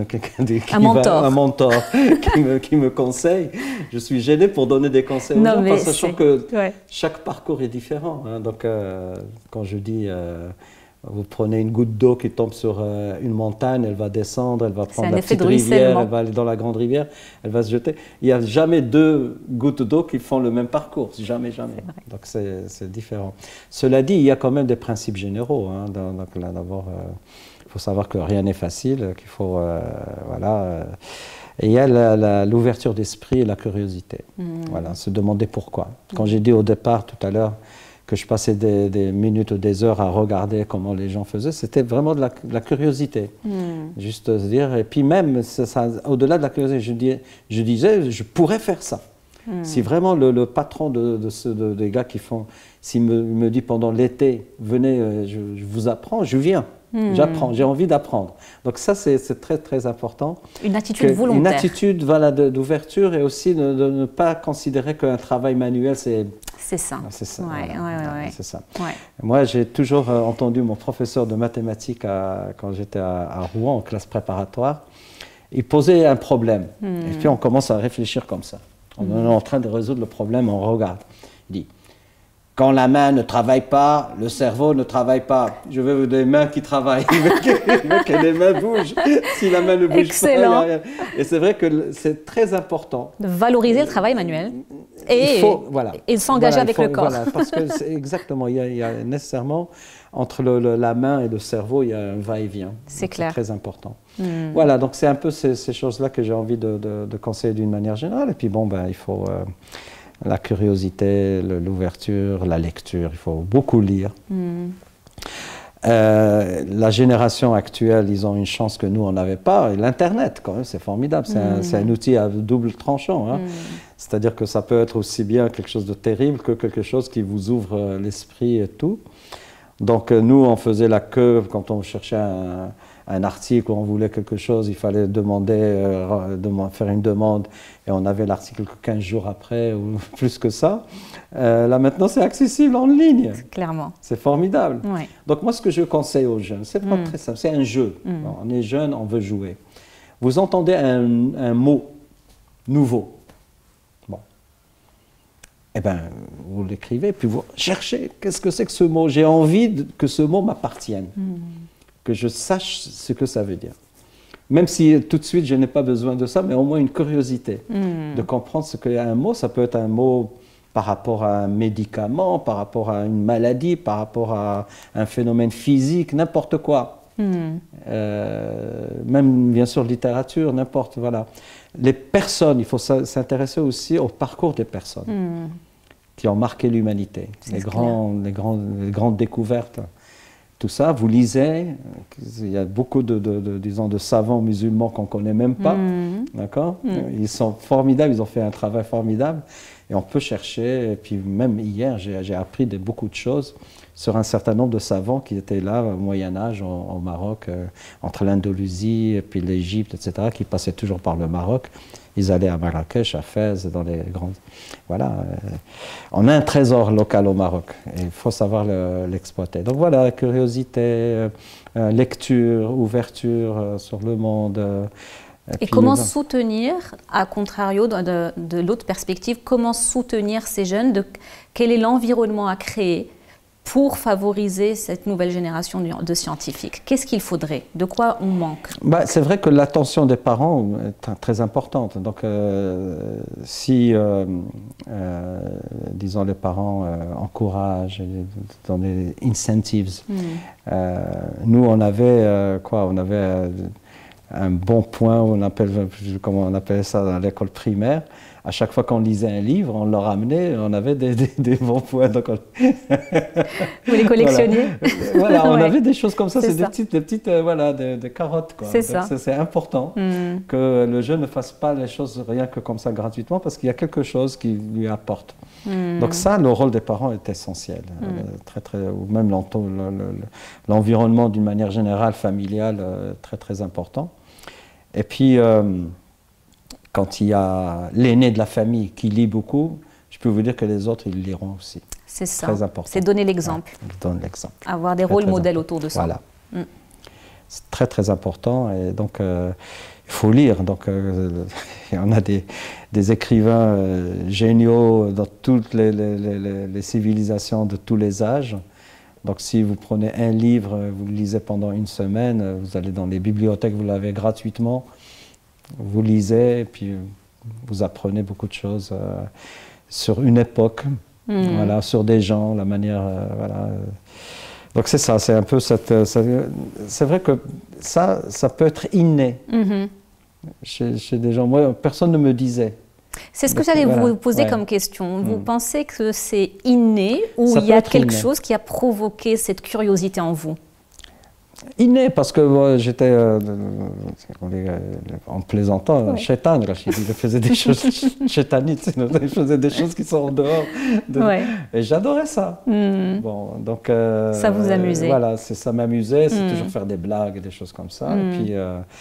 mentor qui me conseille. Je suis gêné pour donner des conseils aux gens, sachant que chaque parcours est différent. Donc, quand je dis, vous prenez une goutte d'eau qui tombe sur une montagne, elle va descendre, elle va prendre la petite rivière, elle va aller dans la grande rivière, elle va se jeter. Il n'y a jamais deux gouttes d'eau qui font le même parcours, jamais. Donc c'est différent. Cela dit, il y a quand même des principes généraux. Donc là, d'abord, il faut savoir que rien n'est facile, qu'il faut, voilà. Et il y a l'ouverture d'esprit et la curiosité. Voilà, se demander pourquoi. Quand j'ai dit au départ, tout à l'heure, que je passais des minutes ou des heures à regarder comment les gens faisaient, c'était vraiment de la curiosité. Juste se dire, et puis même, au-delà de la curiosité, je disais, je pourrais faire ça. Si vraiment le patron des gars qui font, s'il me dit pendant l'été, venez, je vous apprends, je viens. J'apprends, j'ai envie d'apprendre. Donc ça, c'est très, très important. Une attitude volontaire. Une attitude voilà, d'ouverture, et aussi de ne pas considérer qu'un travail manuel, c'est... C'est ça. C'est ça. C'est ça. Ouais. Moi, j'ai toujours entendu mon professeur de mathématiques quand j'étais à Rouen, en classe préparatoire. Il posait un problème. Et puis, on commence à réfléchir comme ça. On est en train de résoudre le problème, on regarde. Il dit, quand la main ne travaille pas, le cerveau ne travaille pas. Je veux des mains qui travaillent. Il veut que les mains bougent. Si la main ne bouge pas, il n'y a rien. Et c'est vrai que c'est très important. De valoriser le travail manuel et s'engager avec le corps. Voilà, parce que c'est exactement, il y a nécessairement, entre la main et le cerveau, il y a un va-et-vient. C'est clair. C'est très important. Voilà, donc c'est un peu ces choses-là que j'ai envie de conseiller d'une manière générale. Et puis bon, il faut... la curiosité, l'ouverture, la lecture. Il faut beaucoup lire. La génération actuelle, ils ont une chance que nous, on n'avait pas. L'Internet, quand même, c'est formidable. C'est un outil à double tranchant. Hein. C'est-à-dire que ça peut être aussi bien quelque chose de terrible que quelque chose qui vous ouvre l'esprit et tout. Donc nous, on faisait la queue quand on cherchait un article, on voulait quelque chose, il fallait faire une demande et on avait l'article que 15 jours après ou plus que ça. Là maintenant, c'est accessible en ligne. Clairement. C'est formidable. Ouais. Donc moi, ce que je conseille aux jeunes, c'est pas très simple, c'est un jeu. Bon, on est jeune, on veut jouer. Vous entendez un mot nouveau. Bon. Eh bien, vous l'écrivez, puis vous cherchez, qu'est-ce que c'est que ce mot? J'ai envie que ce mot m'appartienne. Que je sache ce que ça veut dire. Même si tout de suite je n'ai pas besoin de ça, mais au moins une curiosité de comprendre ce qu'est un mot. Ça peut être un mot par rapport à un médicament, par rapport à une maladie, par rapport à un phénomène physique, n'importe quoi. Même bien sûr littérature, n'importe, voilà. Les personnes, il faut s'intéresser aussi au parcours des personnes qui ont marqué l'humanité, les grandes découvertes. Tout ça, vous lisez, il y a beaucoup de savants musulmans qu'on ne connaît même pas, d'accord? Ils sont formidables, ils ont fait un travail formidable, et on peut chercher, et puis même hier, j'ai appris beaucoup de choses sur un certain nombre de savants qui étaient là au Moyen-Âge, au Maroc, entre l'Andalousie et puis l'Égypte, etc., qui passaient toujours par le Maroc. Ils allaient à Marrakech, à Fès, dans les grandes... Voilà. On a un trésor local au Maroc et il faut savoir l'exploiter. Donc voilà, curiosité, lecture, ouverture sur le monde. Et comment soutenir, à contrario de l'autre perspective, comment soutenir ces jeunes, quel est l'environnement à créer pour favoriser cette nouvelle génération de scientifiques? Qu'est-ce qu'il faudrait? De quoi on manque? C'est vrai que l'attention des parents est très importante. Donc, si, disons, les parents encouragent, dans les incentives, nous, on avait quoi? On avait un bon point, comment on appelle ça dans l'école primaire. À chaque fois qu'on lisait un livre, on le ramenait, on avait des bons points. Donc vous les collectionniez? Voilà, on avait des choses comme ça, c'est des petites voilà, des carottes. C'est ça. C'est important que le jeune ne fasse pas les choses rien que comme ça gratuitement, parce qu'il y a quelque chose qui lui apporte. Donc ça, le rôle des parents est essentiel, ou même l'environnement d'une manière générale, familiale, très important. Et puis, quand il y a l'aîné de la famille qui lit beaucoup, je peux vous dire que les autres, ils liront aussi. C'est ça. Très important. C'est donner l'exemple. Ouais, donne l'exemple. Avoir des rôles modèles autour de ça. Voilà. C'est très important. Et donc, il faut lire. Donc, on a des écrivains géniaux dans toutes les civilisations de tous les âges. Donc, si vous prenez un livre, vous le lisez pendant une semaine, vous allez dans les bibliothèques, vous l'avez gratuitement. Vous lisez et puis vous apprenez beaucoup de choses sur une époque, voilà, sur des gens, la manière, voilà. Donc c'est ça, c'est un peu c'est vrai que ça peut être inné chez des gens. Moi, personne ne me disait. C'est ce que j'allais vous poser comme question. Vous pensez que c'est inné ou il y a quelque chose qui a provoqué cette curiosité en vous? Inné, parce que j'étais, en plaisantant, chétan, Rachid, il faisait des choses chétanites, il faisait des choses qui sont en dehors. Et j'adorais ça. Bon, donc, ça vous amusait? Voilà, ça m'amusait, c'est toujours faire des blagues, des choses comme ça. Et puis,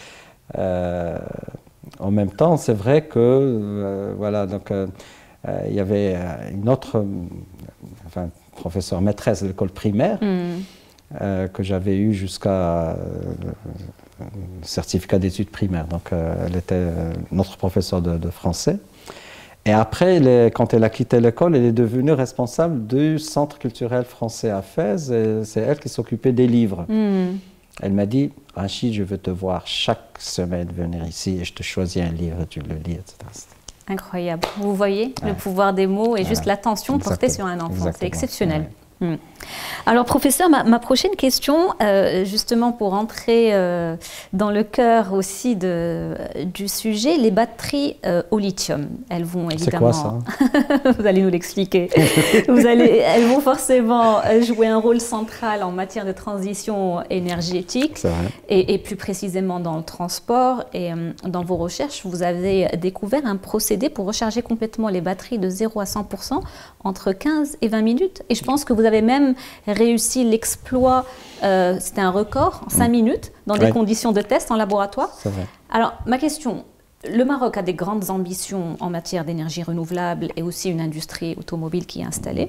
en même temps, c'est vrai que, voilà, donc, il y avait une autre, professeure maîtresse de l'école primaire, que j'avais eu jusqu'à certificat d'études primaires. Donc, elle était notre professeure de français. Et après, quand elle a quitté l'école, elle est devenue responsable du Centre culturel français à Fès. C'est elle qui s'occupait des livres. Elle m'a dit, Rachid, je veux te voir chaque semaine venir ici et je te choisis un livre, tu le lis, etc. Incroyable. Vous voyez le pouvoir des mots et juste l'attention portée sur un enfant. C'est exceptionnel. Alors, professeur, ma prochaine question, justement pour entrer dans le cœur aussi du sujet, les batteries au lithium, elles vont évidemment... C'est quoi ça? Vous allez nous l'expliquer. Elles vont forcément jouer un rôle central en matière de transition énergétique et plus précisément dans le transport. Et dans vos recherches, vous avez découvert un procédé pour recharger complètement les batteries de 0 à 100% entre 15 et 20 minutes. Et je pense que vous avez même réussi l'exploit, c'était un record, en 5 minutes, dans des conditions de test en laboratoire. C'est vrai. Alors, ma question, le Maroc a des grandes ambitions en matière d'énergie renouvelable et aussi une industrie automobile qui est installée.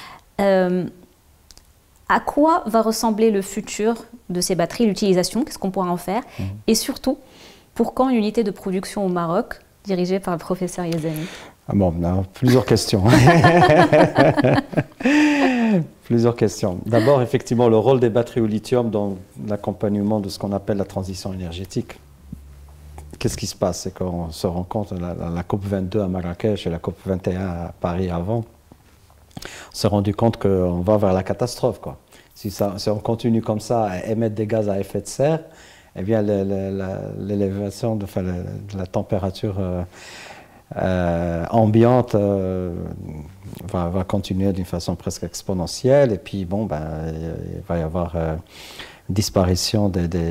À quoi va ressembler le futur de ces batteries, l'utilisation, qu'est-ce qu'on pourra en faire? Et surtout, pour quand une unité de production au Maroc, dirigée par le professeur Yazani? Bon, plusieurs questions. Plusieurs questions. D'abord, effectivement, le rôle des batteries au lithium dans l'accompagnement de ce qu'on appelle la transition énergétique. Qu'est-ce qui se passe? C'est qu'on se rend compte, la COP22 à Marrakech et la COP21 à Paris avant, on s'est rendu compte qu'on va vers la catastrophe, quoi. Si on continue comme ça à émettre des gaz à effet de serre, eh bien l'élévation de la température ambiante va continuer d'une façon presque exponentielle, et puis bon, il va y avoir disparition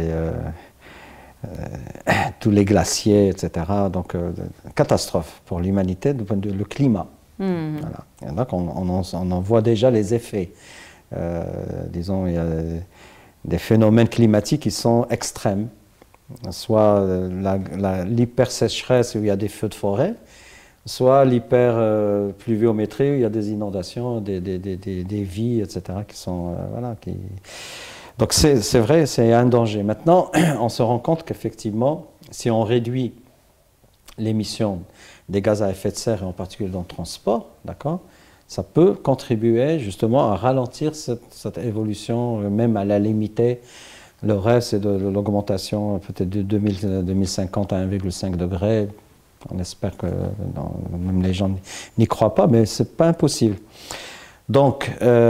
tous les glaciers, etc. Donc catastrophe pour l'humanité du point de vue du climat. Voilà. Et donc on en voit déjà les effets. Disons, il y a des phénomènes climatiques qui sont extrêmes, soit l'hyper-sécheresse où il y a des feux de forêt, soit l'hyper-pluviométrie où il y a des inondations, des vies, etc. qui sont... Donc c'est vrai, c'est un danger. Maintenant, on se rend compte qu'effectivement, si on réduit l'émission des gaz à effet de serre, et en particulier dans le transport, d'accord, ça peut contribuer justement à ralentir cette évolution, même à la limiter. Le rêve, c'est de l'augmentation peut-être de 2050 à 1,5 degré. On espère que même les gens n'y croient pas, mais ce n'est pas impossible. Donc,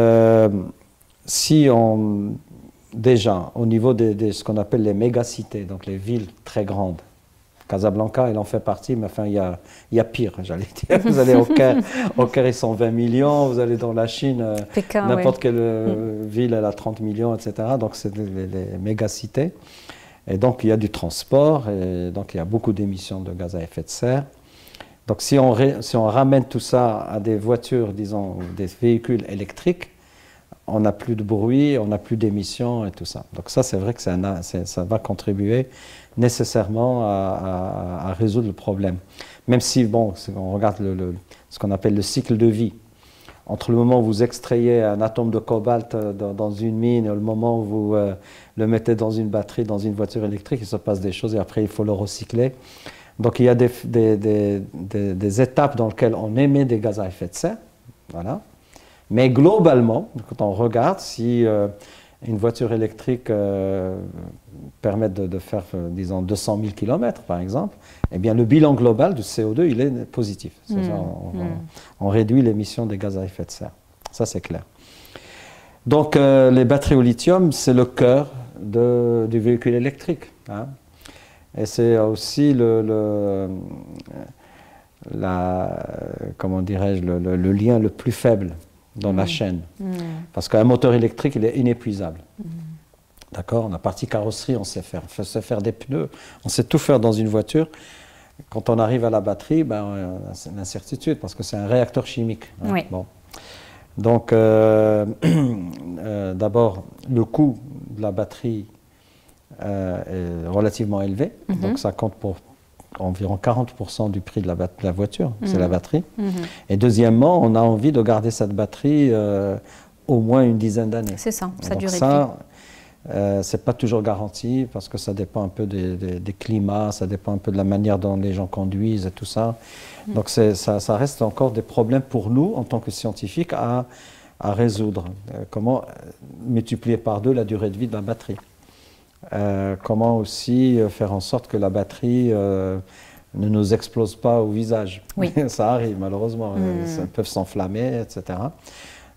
si on... Déjà, au niveau de ce qu'on appelle les mégacités, donc les villes très grandes, Casablanca, il en fait partie, mais enfin, il y a pire, j'allais dire. Vous allez au Caire, ils sont 20 millions, vous allez dans la Chine, n'importe quelle ville, elle a 30 millions, etc. Donc, c'est les mégacités. Et donc, il y a du transport, et donc il y a beaucoup d'émissions de gaz à effet de serre. Donc, si on ramène tout ça à des voitures, disons, des véhicules électriques, on n'a plus de bruit, on n'a plus d'émissions et tout ça. Donc ça, c'est vrai que ça va contribuer nécessairement à résoudre le problème. Même si, bon, on regarde ce qu'on appelle le cycle de vie. Entre le moment où vous extrayez un atome de cobalt dans une mine et le moment où vous le mettez dans une batterie, dans une voiture électrique, il se passe des choses et après il faut le recycler. Donc il y a des étapes dans lesquelles on émet des gaz à effet de serre. Voilà. Mais globalement, quand on regarde, si une voiture électrique permet de faire, disons, 200 000 km, par exemple, eh bien, le bilan global du CO2, il est positif. On réduit l'émission des gaz à effet de serre. Ça, c'est clair. Donc, les batteries au lithium, c'est le cœur du véhicule électrique. Hein. Et c'est aussi comment dirais-je, le lien le plus faible dans la chaîne. Parce qu'un moteur électrique, il est inépuisable. D'accord? La partie carrosserie, on sait faire. On sait faire des pneus, on sait tout faire dans une voiture. Quand on arrive à la batterie, c'est une incertitude parce que c'est un réacteur chimique. Hein. Oui. Bon. Donc, d'abord, le coût de la batterie est relativement élevé. Donc, ça compte pour environ 40% du prix de la voiture, c'est la batterie. Et deuxièmement, on a envie de garder cette batterie au moins une dizaine d'années. C'est ça, ça dure. Ça, c'est pas toujours garanti parce que ça dépend un peu des climats, ça dépend un peu de la manière dont les gens conduisent et tout ça. Donc ça reste encore des problèmes pour nous, en tant que scientifiques, à résoudre. Comment multiplier par 2 la durée de vie de la batterie? Comment aussi faire en sorte que la batterie ne nous explose pas au visage. Oui. Ça arrive malheureusement, elles peuvent s'enflammer, etc.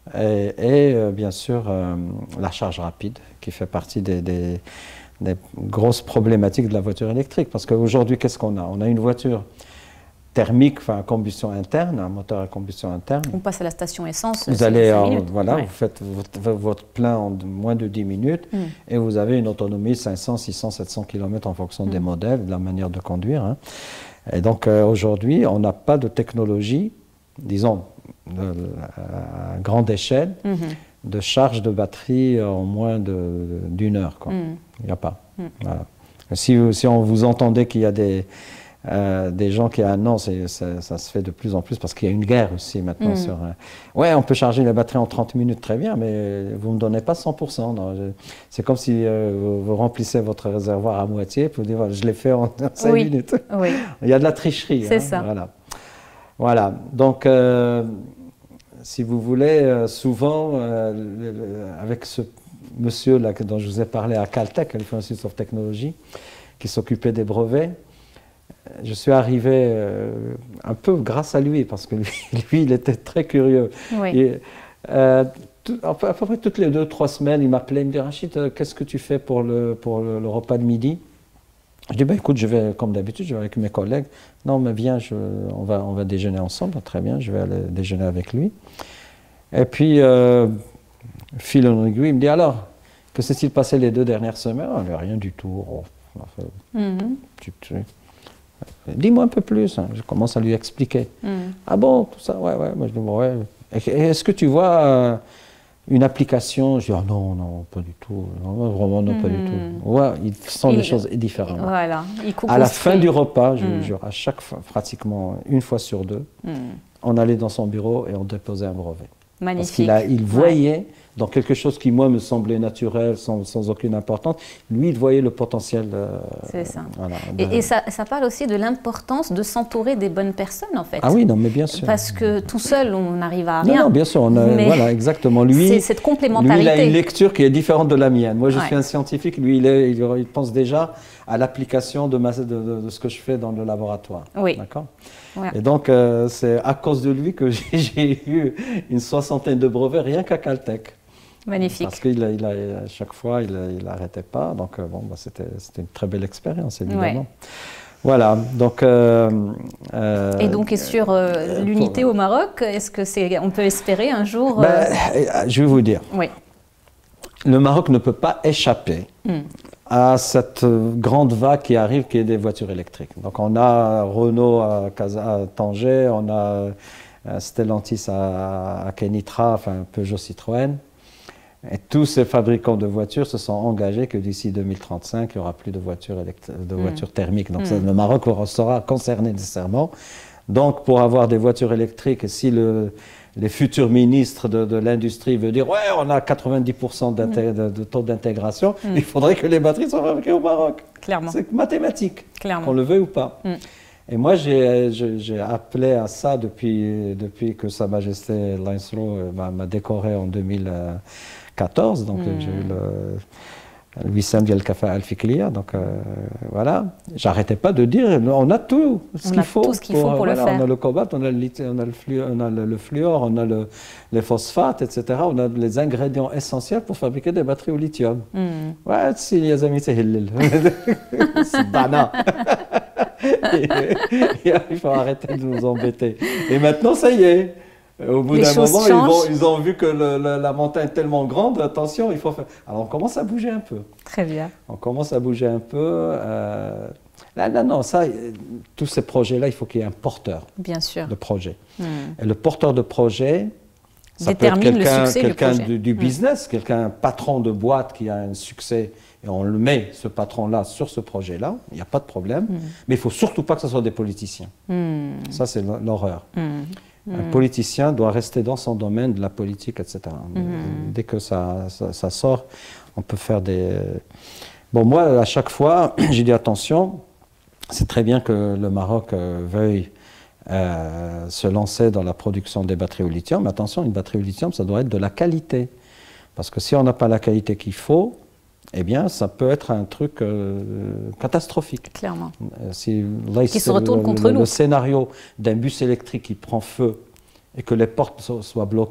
Bien sûr, la charge rapide, qui fait partie des grosses problématiques de la voiture électrique. Parce qu'aujourd'hui, qu'est-ce qu'on a? On a une voiture thermique, enfin à combustion interne, un moteur à combustion interne. On passe à la station essence. Vous allez, voilà, vous faites votre plein en moins de 10 minutes et vous avez une autonomie de 500, 600, 700 km en fonction des modèles, de la manière de conduire. Hein. Et donc aujourd'hui, on n'a pas de technologie, disons, à grande échelle, de charge de batterie en moins d'une heure. Il n'y a pas. Voilà. Si on vous entendez qu'il y a des gens qui non, ça se fait de plus en plus parce qu'il y a une guerre aussi maintenant sur... ouais, on peut charger la batterie en 30 minutes, très bien, mais vous ne me donnez pas 100%. C'est comme si vous remplissez votre réservoir à moitié, puis vous dites, voilà, je l'ai fait en 5 minutes. Oui. Il y a de la tricherie. C'est ça. Voilà. Donc, si vous voulez, souvent, avec ce monsieur là, dont je vous ai parlé à Caltech, California Institute of Technology, qui s'occupait des brevets, je suis arrivé un peu grâce à lui, parce que lui il était très curieux. Oui. Et, à peu près toutes les 2-3 semaines, il m'appelait, il me dit, Rachid, qu'est-ce que tu fais pour le repas de midi? Je dis, écoute, je vais, comme d'habitude, je vais avec mes collègues. Non, mais viens, on va déjeuner ensemble. Très bien, je vais aller déjeuner avec lui. Et puis, fil en aiguille, il me dit, alors, que s'est-il passé les 2 dernières semaines? Rien du tout. Dis-moi un peu plus. Je commence à lui expliquer. Ah bon, tout ça, ouais. Moi, je dis, ouais. Est-ce que tu vois une application? Je dis, non, pas du tout. Non, vraiment, non, pas du tout. Ouais, ils font les choses différemment. Voilà. À la fin du repas, je vous jure, à chaque fois, pratiquement une fois sur 2, on allait dans son bureau et on déposait un brevet. Magnifique. Parce qu'il voyait dans quelque chose qui, moi, me semblait naturel, sans aucune importance, lui, il voyait le potentiel. C'est ça. Voilà, et ça parle aussi de l'importance de s'entourer des bonnes personnes, en fait. Ah oui, non, mais bien sûr. Parce que tout seul, on n'arrive à rien. Non, bien sûr. Voilà, exactement. Lui, c'est cette complémentarité. Lui, il a une lecture qui est différente de la mienne. Moi, je suis un scientifique. Lui, il pense déjà à l'application de ce que je fais dans le laboratoire. Oui. D'accord. Ouais. Et donc, c'est à cause de lui que j'ai eu une 60aine de brevets rien qu'à Caltech. Magnifique. Parce à chaque fois, il n'arrêtait pas. Donc, c'était une très belle expérience, évidemment. Ouais. Voilà. Donc, et donc, sur l'unité au Maroc, est-ce que on peut espérer un jour je vais vous dire. Oui. Le Maroc ne peut pas échapper à cette grande vague qui arrive, qui est des voitures électriques. Donc, on a Renault à Tanger, on a Stellantis à Kenitra, enfin Peugeot, Citroën. Et tous ces fabricants de voitures se sont engagés que d'ici 2035, il n'y aura plus de voitures thermiques. Donc le Maroc sera concerné nécessairement. Donc pour avoir des voitures électriques, si les futurs ministres de l'industrie veulent dire « ouais, on a 90% de taux d'intégration », il faudrait que les batteries soient fabriquées au Maroc. Clairement. C'est mathématique, qu'on le veuille ou pas. Et moi, j'ai appelé à ça depuis que Sa Majesté Lancelot m'a décoré en 2014. Donc, j'ai eu le Wissam Dial Kafa Al Fikliya. Donc, voilà. J'arrêtais pas de dire on a tout ce qu'il faut. Tout ce qu'il faut pour le faire. On a le cobalt, on a le fluor, on a les phosphates, etc. On a les ingrédients essentiels pour fabriquer des batteries au lithium. Ouais, si les amis, c'est Hillel. C'est banal. Il faut arrêter de nous embêter. Et maintenant, ça y est. Au bout d'un moment, ils ont vu que la montagne est tellement grande, attention, il faut faire... Alors on commence à bouger un peu. Très bien. On commence à bouger un peu. Non, ça, tous ces projets-là, il faut qu'il y ait un porteur de projet. Et le porteur de projet, ça peut être quelqu'un du business, un patron de boîte qui a un succès, et on le met, ce patron-là, sur ce projet-là, il n'y a pas de problème. Mais il ne faut surtout pas que ce soit des politiciens. Ça, c'est l'horreur. Un politicien doit rester dans son domaine de la politique, etc. Dès que ça sort, on peut faire des... Bon, moi, à chaque fois, j'ai dit attention, c'est très bien que le Maroc veuille se lancer dans la production des batteries au lithium, mais attention, une batterie au lithium, ça doit être de la qualité. Parce que si on n'a pas la qualité qu'il faut, eh bien, ça peut être un truc catastrophique. Clairement. Qui se retourne contre nous. Le scénario d'un bus électrique qui prend feu et que les portes soient bloquées,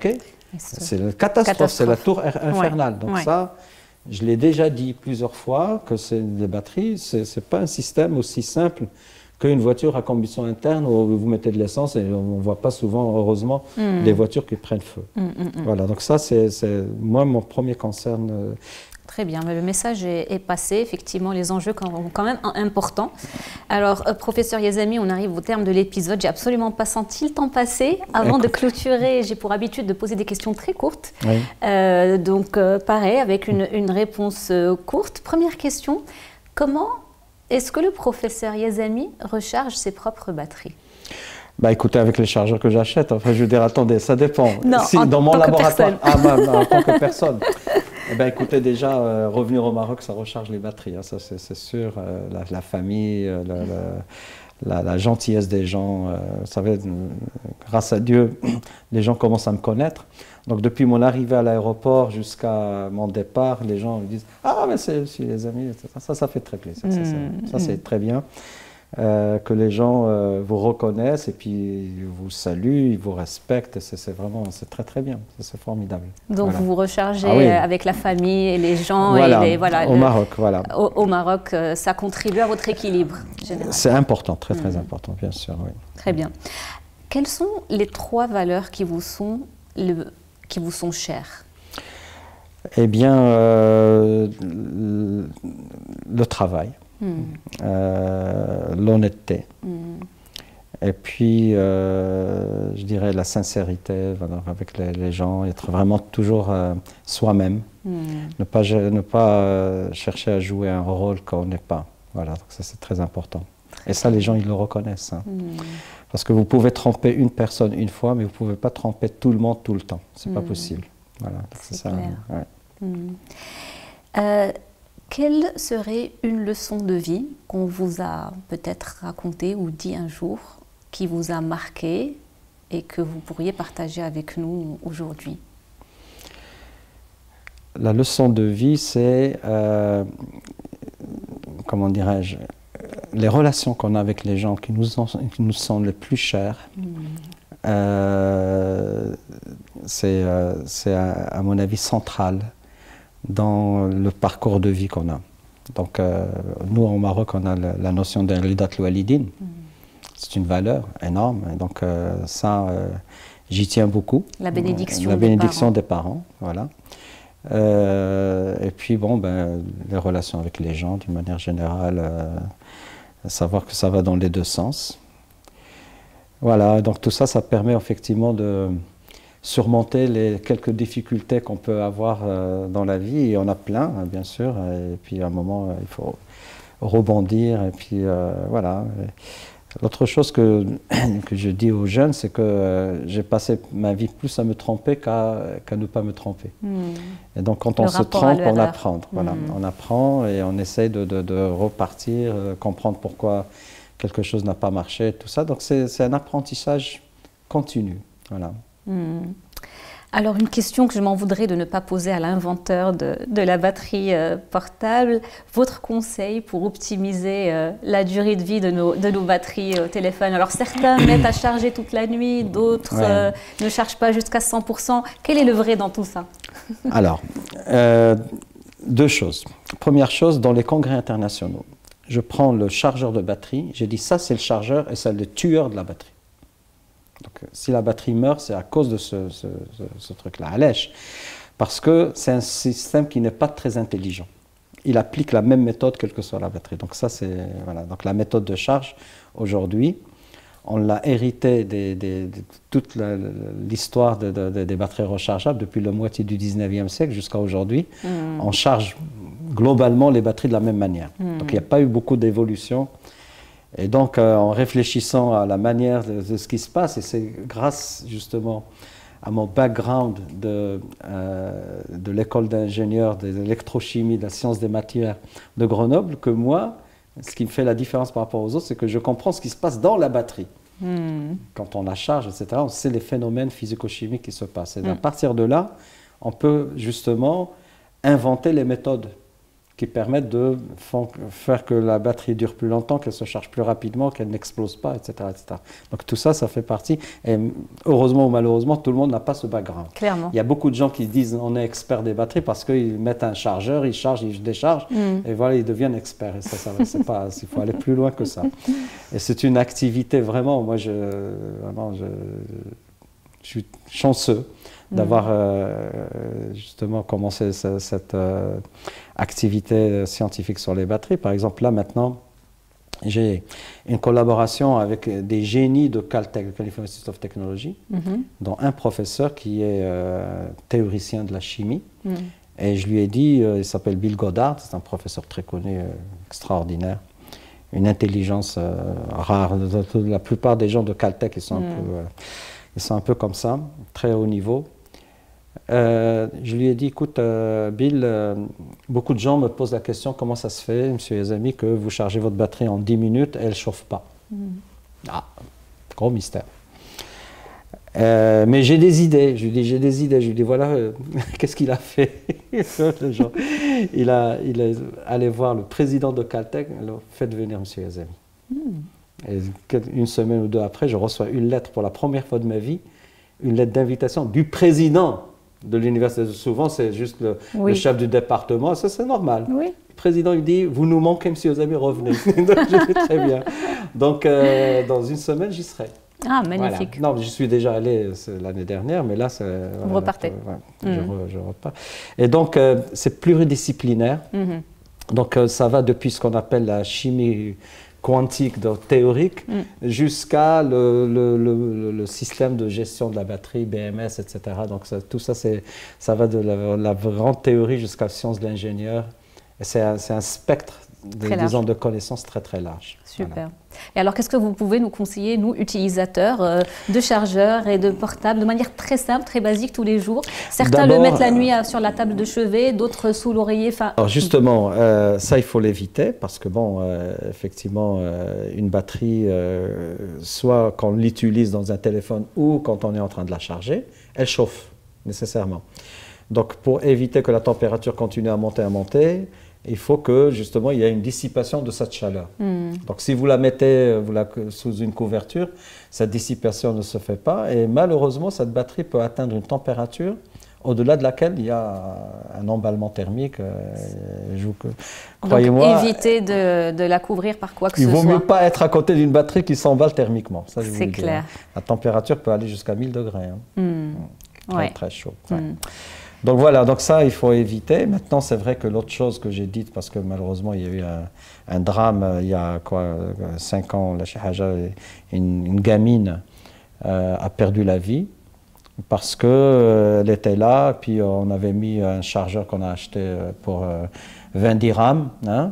C'est la catastrophe, c'est la tour infernale. Donc ça, je l'ai déjà dit plusieurs fois, que les batteries, ce n'est pas un système aussi simple qu'une voiture à combustion interne où vous mettez de l'essence et on ne voit pas souvent, heureusement, des voitures qui prennent feu. Voilà, donc ça, c'est moi, mon premier concerne. Très bien, mais le message est passé. Effectivement, les enjeux sont quand même importants. Alors, professeur Yazami, on arrive au terme de l'épisode. J'ai absolument pas senti le temps passer. Avant de clôturer, j'ai pour habitude de poser des questions très courtes. Oui. Donc, pareil, avec une réponse courte. Première question, comment est-ce que le professeur Yazami recharge ses propres batteries? Bah écoutez, avec les chargeurs que j'achète, enfin je veux dire, attendez, ça dépend. Non, si, dans mon laboratoire, en tant que personne. Eh ben, écoutez, déjà, revenir au Maroc, ça recharge les batteries, hein, ça c'est sûr. La famille, la gentillesse des gens, vous savez, grâce à Dieu, les gens commencent à me connaître. Donc depuis mon arrivée à l'aéroport jusqu'à mon départ, les gens me disent « Ah, mais c'est les amis », ça fait très plaisir, ça c'est très bien. Que les gens vous reconnaissent et puis vous saluent, ils vous respectent, c'est vraiment, c'est très très bien, c'est formidable. Donc vous vous rechargez avec la famille et les gens. Voilà, et au Maroc, voilà. Au Maroc, ça contribue à votre équilibre général. C'est important, très très important, bien sûr, oui. Très bien. Quelles sont les 3 valeurs qui vous sont chères? Eh bien, le travail. L'honnêteté et puis je dirais la sincérité avec les gens, être vraiment toujours soi-même, ne pas chercher à jouer un rôle qu'on n'est pas, voilà, donc ça c'est très important et ça les gens ils le reconnaissent, hein. Parce que vous pouvez tromper une personne une fois mais vous ne pouvez pas tromper tout le monde tout le temps, c'est pas possible, voilà, c'est ça. Quelle serait une leçon de vie qu'on vous a peut-être racontée ou dit un jour, qui vous a marqué et que vous pourriez partager avec nous aujourd'hui? La leçon de vie, c'est, comment dirais-je, les relations qu'on a avec les gens qui nous sont les plus chers. C'est à mon avis central dans le parcours de vie qu'on a. Donc, nous, au Maroc, on a la notion de ridat al-walidin. C'est une valeur énorme. Et donc, ça, j'y tiens beaucoup. La bénédiction, des parents. Voilà. Et puis, bon, les relations avec les gens, d'une manière générale, savoir que ça va dans les 2 sens. Voilà, donc tout ça, ça permet effectivement de surmonter les quelques difficultés qu'on peut avoir dans la vie, et on a plein, bien sûr, et puis à un moment, il faut rebondir, et puis voilà. L'autre chose que je dis aux jeunes, c'est que j'ai passé ma vie plus à me tromper qu'à ne pas me tromper. Et donc quand on se trompe, on apprend. Voilà. On apprend et on essaye de repartir, comprendre pourquoi quelque chose n'a pas marché, tout ça. Donc c'est un apprentissage continu. Voilà. Alors une question que je m'en voudrais de ne pas poser à l'inventeur de la batterie portable. Votre conseil pour optimiser la durée de vie de nos batteries téléphone? Alors certains mettent à charger toute la nuit, d'autres ne chargent pas jusqu'à 100%. Quel est le vrai dans tout ça? Alors, 2 choses. Première chose, dans les congrès internationaux, je prends le chargeur de batterie, j'ai dit ça c'est le chargeur et c'est le tueur de la batterie. Donc, si la batterie meurt, c'est à cause de ce truc-là, à lèche. Parce que c'est un système qui n'est pas très intelligent. Il applique la même méthode quelle que soit la batterie. Donc ça, c'est... Voilà. Donc la méthode de charge, aujourd'hui, on l'a hérité de toute l'histoire des batteries rechargeables depuis la moitié du 19e siècle jusqu'à aujourd'hui. On charge globalement les batteries de la même manière. Donc il n'y a pas eu beaucoup d'évolution. Et donc, en réfléchissant à la manière de ce qui se passe, et c'est grâce justement à mon background de l'école d'ingénieur de l'électrochimie, de la science des matières de Grenoble, que moi, ce qui me fait la différence par rapport aux autres, c'est que je comprends ce qui se passe dans la batterie. Quand on la charge, etc., on sait les phénomènes physico-chimiques qui se passent. Et à partir de là, on peut justement inventer les méthodes qui permettent de faire que la batterie dure plus longtemps, qu'elle se charge plus rapidement, qu'elle n'explose pas, etc., etc. Donc tout ça, ça fait partie. Et heureusement ou malheureusement, tout le monde n'a pas ce background. Clairement. Il y a beaucoup de gens qui disent on est expert des batteries parce qu'ils mettent un chargeur, ils chargent, ils déchargent, et voilà, ils deviennent experts. Et ça c'est pas, il faut aller plus loin que ça. Et c'est une activité vraiment, moi je suis chanceux d'avoir justement commencé cette activité scientifique sur les batteries. Par exemple, là maintenant, j'ai une collaboration avec des génies de Caltech, California Institute of Technology, dont un professeur qui est théoricien de la chimie. Et je lui ai dit, il s'appelle Bill Goddard, c'est un professeur très connu, extraordinaire, une intelligence rare. La plupart des gens de Caltech, ils sont un peu comme ça, très haut niveau. Je lui ai dit, écoute, Bill, beaucoup de gens me posent la question, comment ça se fait, monsieur Yazami, que vous chargez votre batterie en 10 minutes et elle ne chauffe pas. Ah, gros mystère. Mais j'ai des idées. Je lui dis, j'ai des idées. Je lui dis, voilà, qu'est-ce qu'il a fait? il est allé voir le président de Caltech, alors faites venir monsieur Yazami. Et une semaine ou deux après, je reçois une lettre pour la première fois de ma vie, une lettre d'invitation du président de l'université. Souvent, c'est juste le chef du département, ça c'est normal. Oui. Le président, il dit, vous nous manquez, monsieur Yazami, revenez. Donc, je dis, très bien. Donc, dans une semaine, j'y serai. Ah, magnifique. Voilà. Non, j'y suis déjà allé l'année dernière, mais là, vous repartez. Je repars. Et donc, c'est pluridisciplinaire. Donc, ça va depuis ce qu'on appelle la chimie quantique, donc théorique, jusqu'à le système de gestion de la batterie, BMS, etc. Donc tout ça, ça va de la grande théorie jusqu'à la science de l'ingénieur. C'est un spectre disons, de connaissances très très large. Super. Voilà. Et alors, qu'est-ce que vous pouvez nous conseiller, nous, utilisateurs de chargeurs et de portables, de manière très simple, très basique tous les jours? Certains le mettent la nuit sur la table de chevet, d'autres sous l'oreiller. Alors justement, ça, il faut l'éviter parce que, bon, effectivement, une batterie, soit quand on l'utilise dans un téléphone ou quand on est en train de la charger, elle chauffe nécessairement. Donc, pour éviter que la température continue à monter, il faut que, justement, il y ait une dissipation de cette chaleur. Donc, si vous la mettez sous une couverture, cette dissipation ne se fait pas. Et malheureusement, cette batterie peut atteindre une température au-delà de laquelle il y a un emballement thermique. Croyez-moi. Donc, éviter de la couvrir par quoi que ce soit. Il vaut mieux pas être à côté d'une batterie qui s'emballe thermiquement. C'est clair. La température peut aller jusqu'à 1000 degrés. Très, très chaud. Donc voilà, donc ça, il faut éviter. Maintenant, c'est vrai que l'autre chose que j'ai dite, parce que malheureusement, il y a eu un drame il y a 5 ans, la Cheikh Haja, une gamine a perdu la vie parce qu'elle était là, puis on avait mis un chargeur qu'on a acheté pour 20 dirhams, hein,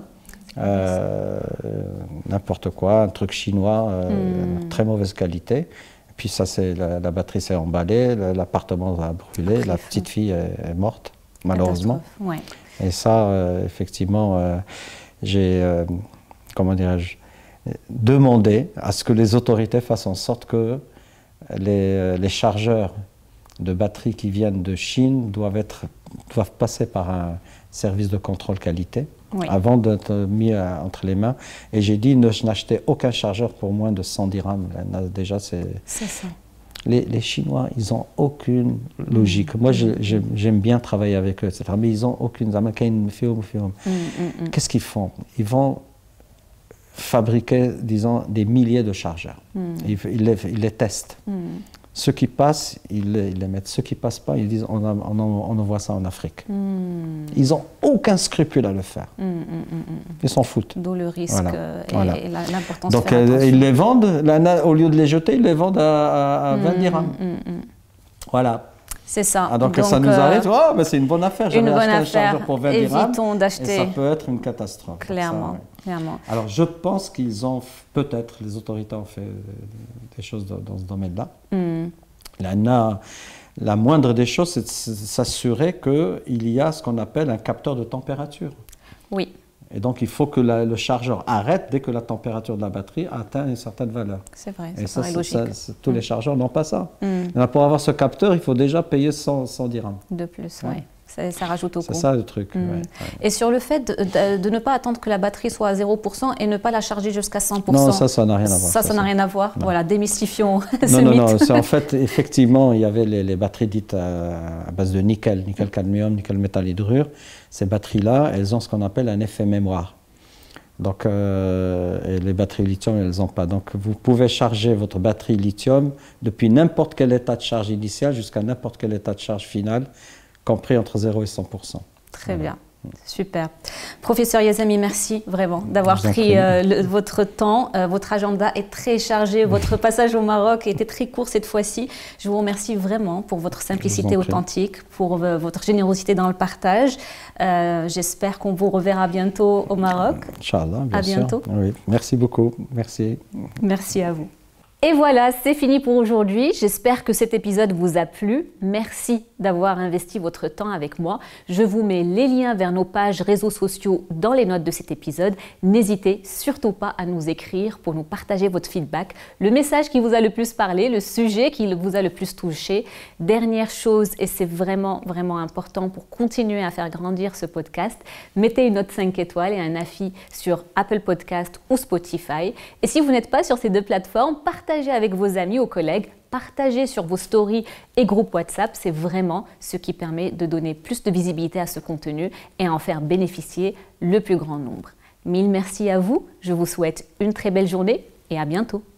n'importe quoi, un truc chinois, très mauvaise qualité. Puis ça, la batterie s'est emballée, l'appartement a brûlé, la petite fille est morte, malheureusement. Ouais. Et ça, effectivement, j'ai, comment dirais-je, demandé à ce que les autorités fassent en sorte que les chargeurs de batteries qui viennent de Chine doivent passer par un service de contrôle qualité. Avant d'être mis entre les mains. Et j'ai dit, n'achetez aucun chargeur pour moins de 100 dirhams. Déjà, c'est ça. Les Chinois, ils n'ont aucune logique. Moi, j'aime bien travailler avec eux, etc. Mais ils n'ont aucune... Qu'est-ce qu'ils font? Ils vont fabriquer, disons, des milliers de chargeurs. Ils les testent. Ceux qui passent, ils les mettent. Ceux qui ne passent pas, ils disent on envoie ça en Afrique. Ils n'ont aucun scrupule à le faire. Ils s'en foutent. D'où le risque et l'importance de faire attention. Donc ils les vendent, au lieu de les jeter, ils les vendent à 20 dirhams. Voilà. C'est ça. Donc ça nous arrive, mais c'est une bonne affaire. Une bonne affaire. Un chargeur pour 20 dirhams. Évitons d'acheter. Et ça peut être une catastrophe. Clairement. Clairement. Alors je pense qu'ils ont, peut-être, les autorités ont fait des choses dans ce domaine-là. La moindre des choses, c'est de s'assurer qu'il y a ce qu'on appelle un capteur de température. Oui. Et donc, il faut que le chargeur arrête dès que la température de la batterie atteint une certaine valeur. C'est vrai, et ça, logique. Tous les chargeurs n'ont pas ça. Pour avoir ce capteur, il faut déjà payer 100 dirhams. De plus, oui. Ça rajoute au coût. C'est ça le truc. Et sur le fait de ne pas attendre que la batterie soit à 0% et ne pas la charger jusqu'à 100%. Non, ça n'a rien à voir. Ça n'a rien à voir. Non. Voilà, démystifions ce mythe. Non, en fait, effectivement, il y avait les batteries dites à base de nickel cadmium, nickel métal hydrure. Ces batteries-là, elles ont ce qu'on appelle un effet mémoire. Donc, et les batteries lithium, elles n'ont pas. Donc, vous pouvez charger votre batterie lithium depuis n'importe quel état de charge initial jusqu'à n'importe quel état de charge final, compris entre 0 et 100%. Très bien. Super. Professeur Yazami, merci vraiment d'avoir pris votre temps. Votre agenda est très chargé. Votre passage au Maroc était très court cette fois-ci. Je vous remercie vraiment pour votre simplicité authentique, pour votre générosité dans le partage. J'espère qu'on vous reverra bientôt au Maroc. Inch'Allah, bien sûr. À bientôt. Oui. Merci beaucoup. Merci. Merci à vous. Et voilà, c'est fini pour aujourd'hui. J'espère que cet épisode vous a plu. Merci d'avoir investi votre temps avec moi. Je vous mets les liens vers nos pages réseaux sociaux dans les notes de cet épisode. N'hésitez surtout pas à nous écrire pour nous partager votre feedback, le message qui vous a le plus parlé, le sujet qui vous a le plus touché. Dernière chose, et c'est vraiment important pour continuer à faire grandir ce podcast, mettez une note 5 étoiles et un avis sur Apple Podcast ou Spotify. Et si vous n'êtes pas sur ces deux plateformes, partagez avec vos amis ou collègues, partagez sur vos stories et groupes WhatsApp. C'est vraiment ce qui permet de donner plus de visibilité à ce contenu et en faire bénéficier le plus grand nombre. Mille merci à vous. Je vous souhaite une très belle journée et à bientôt.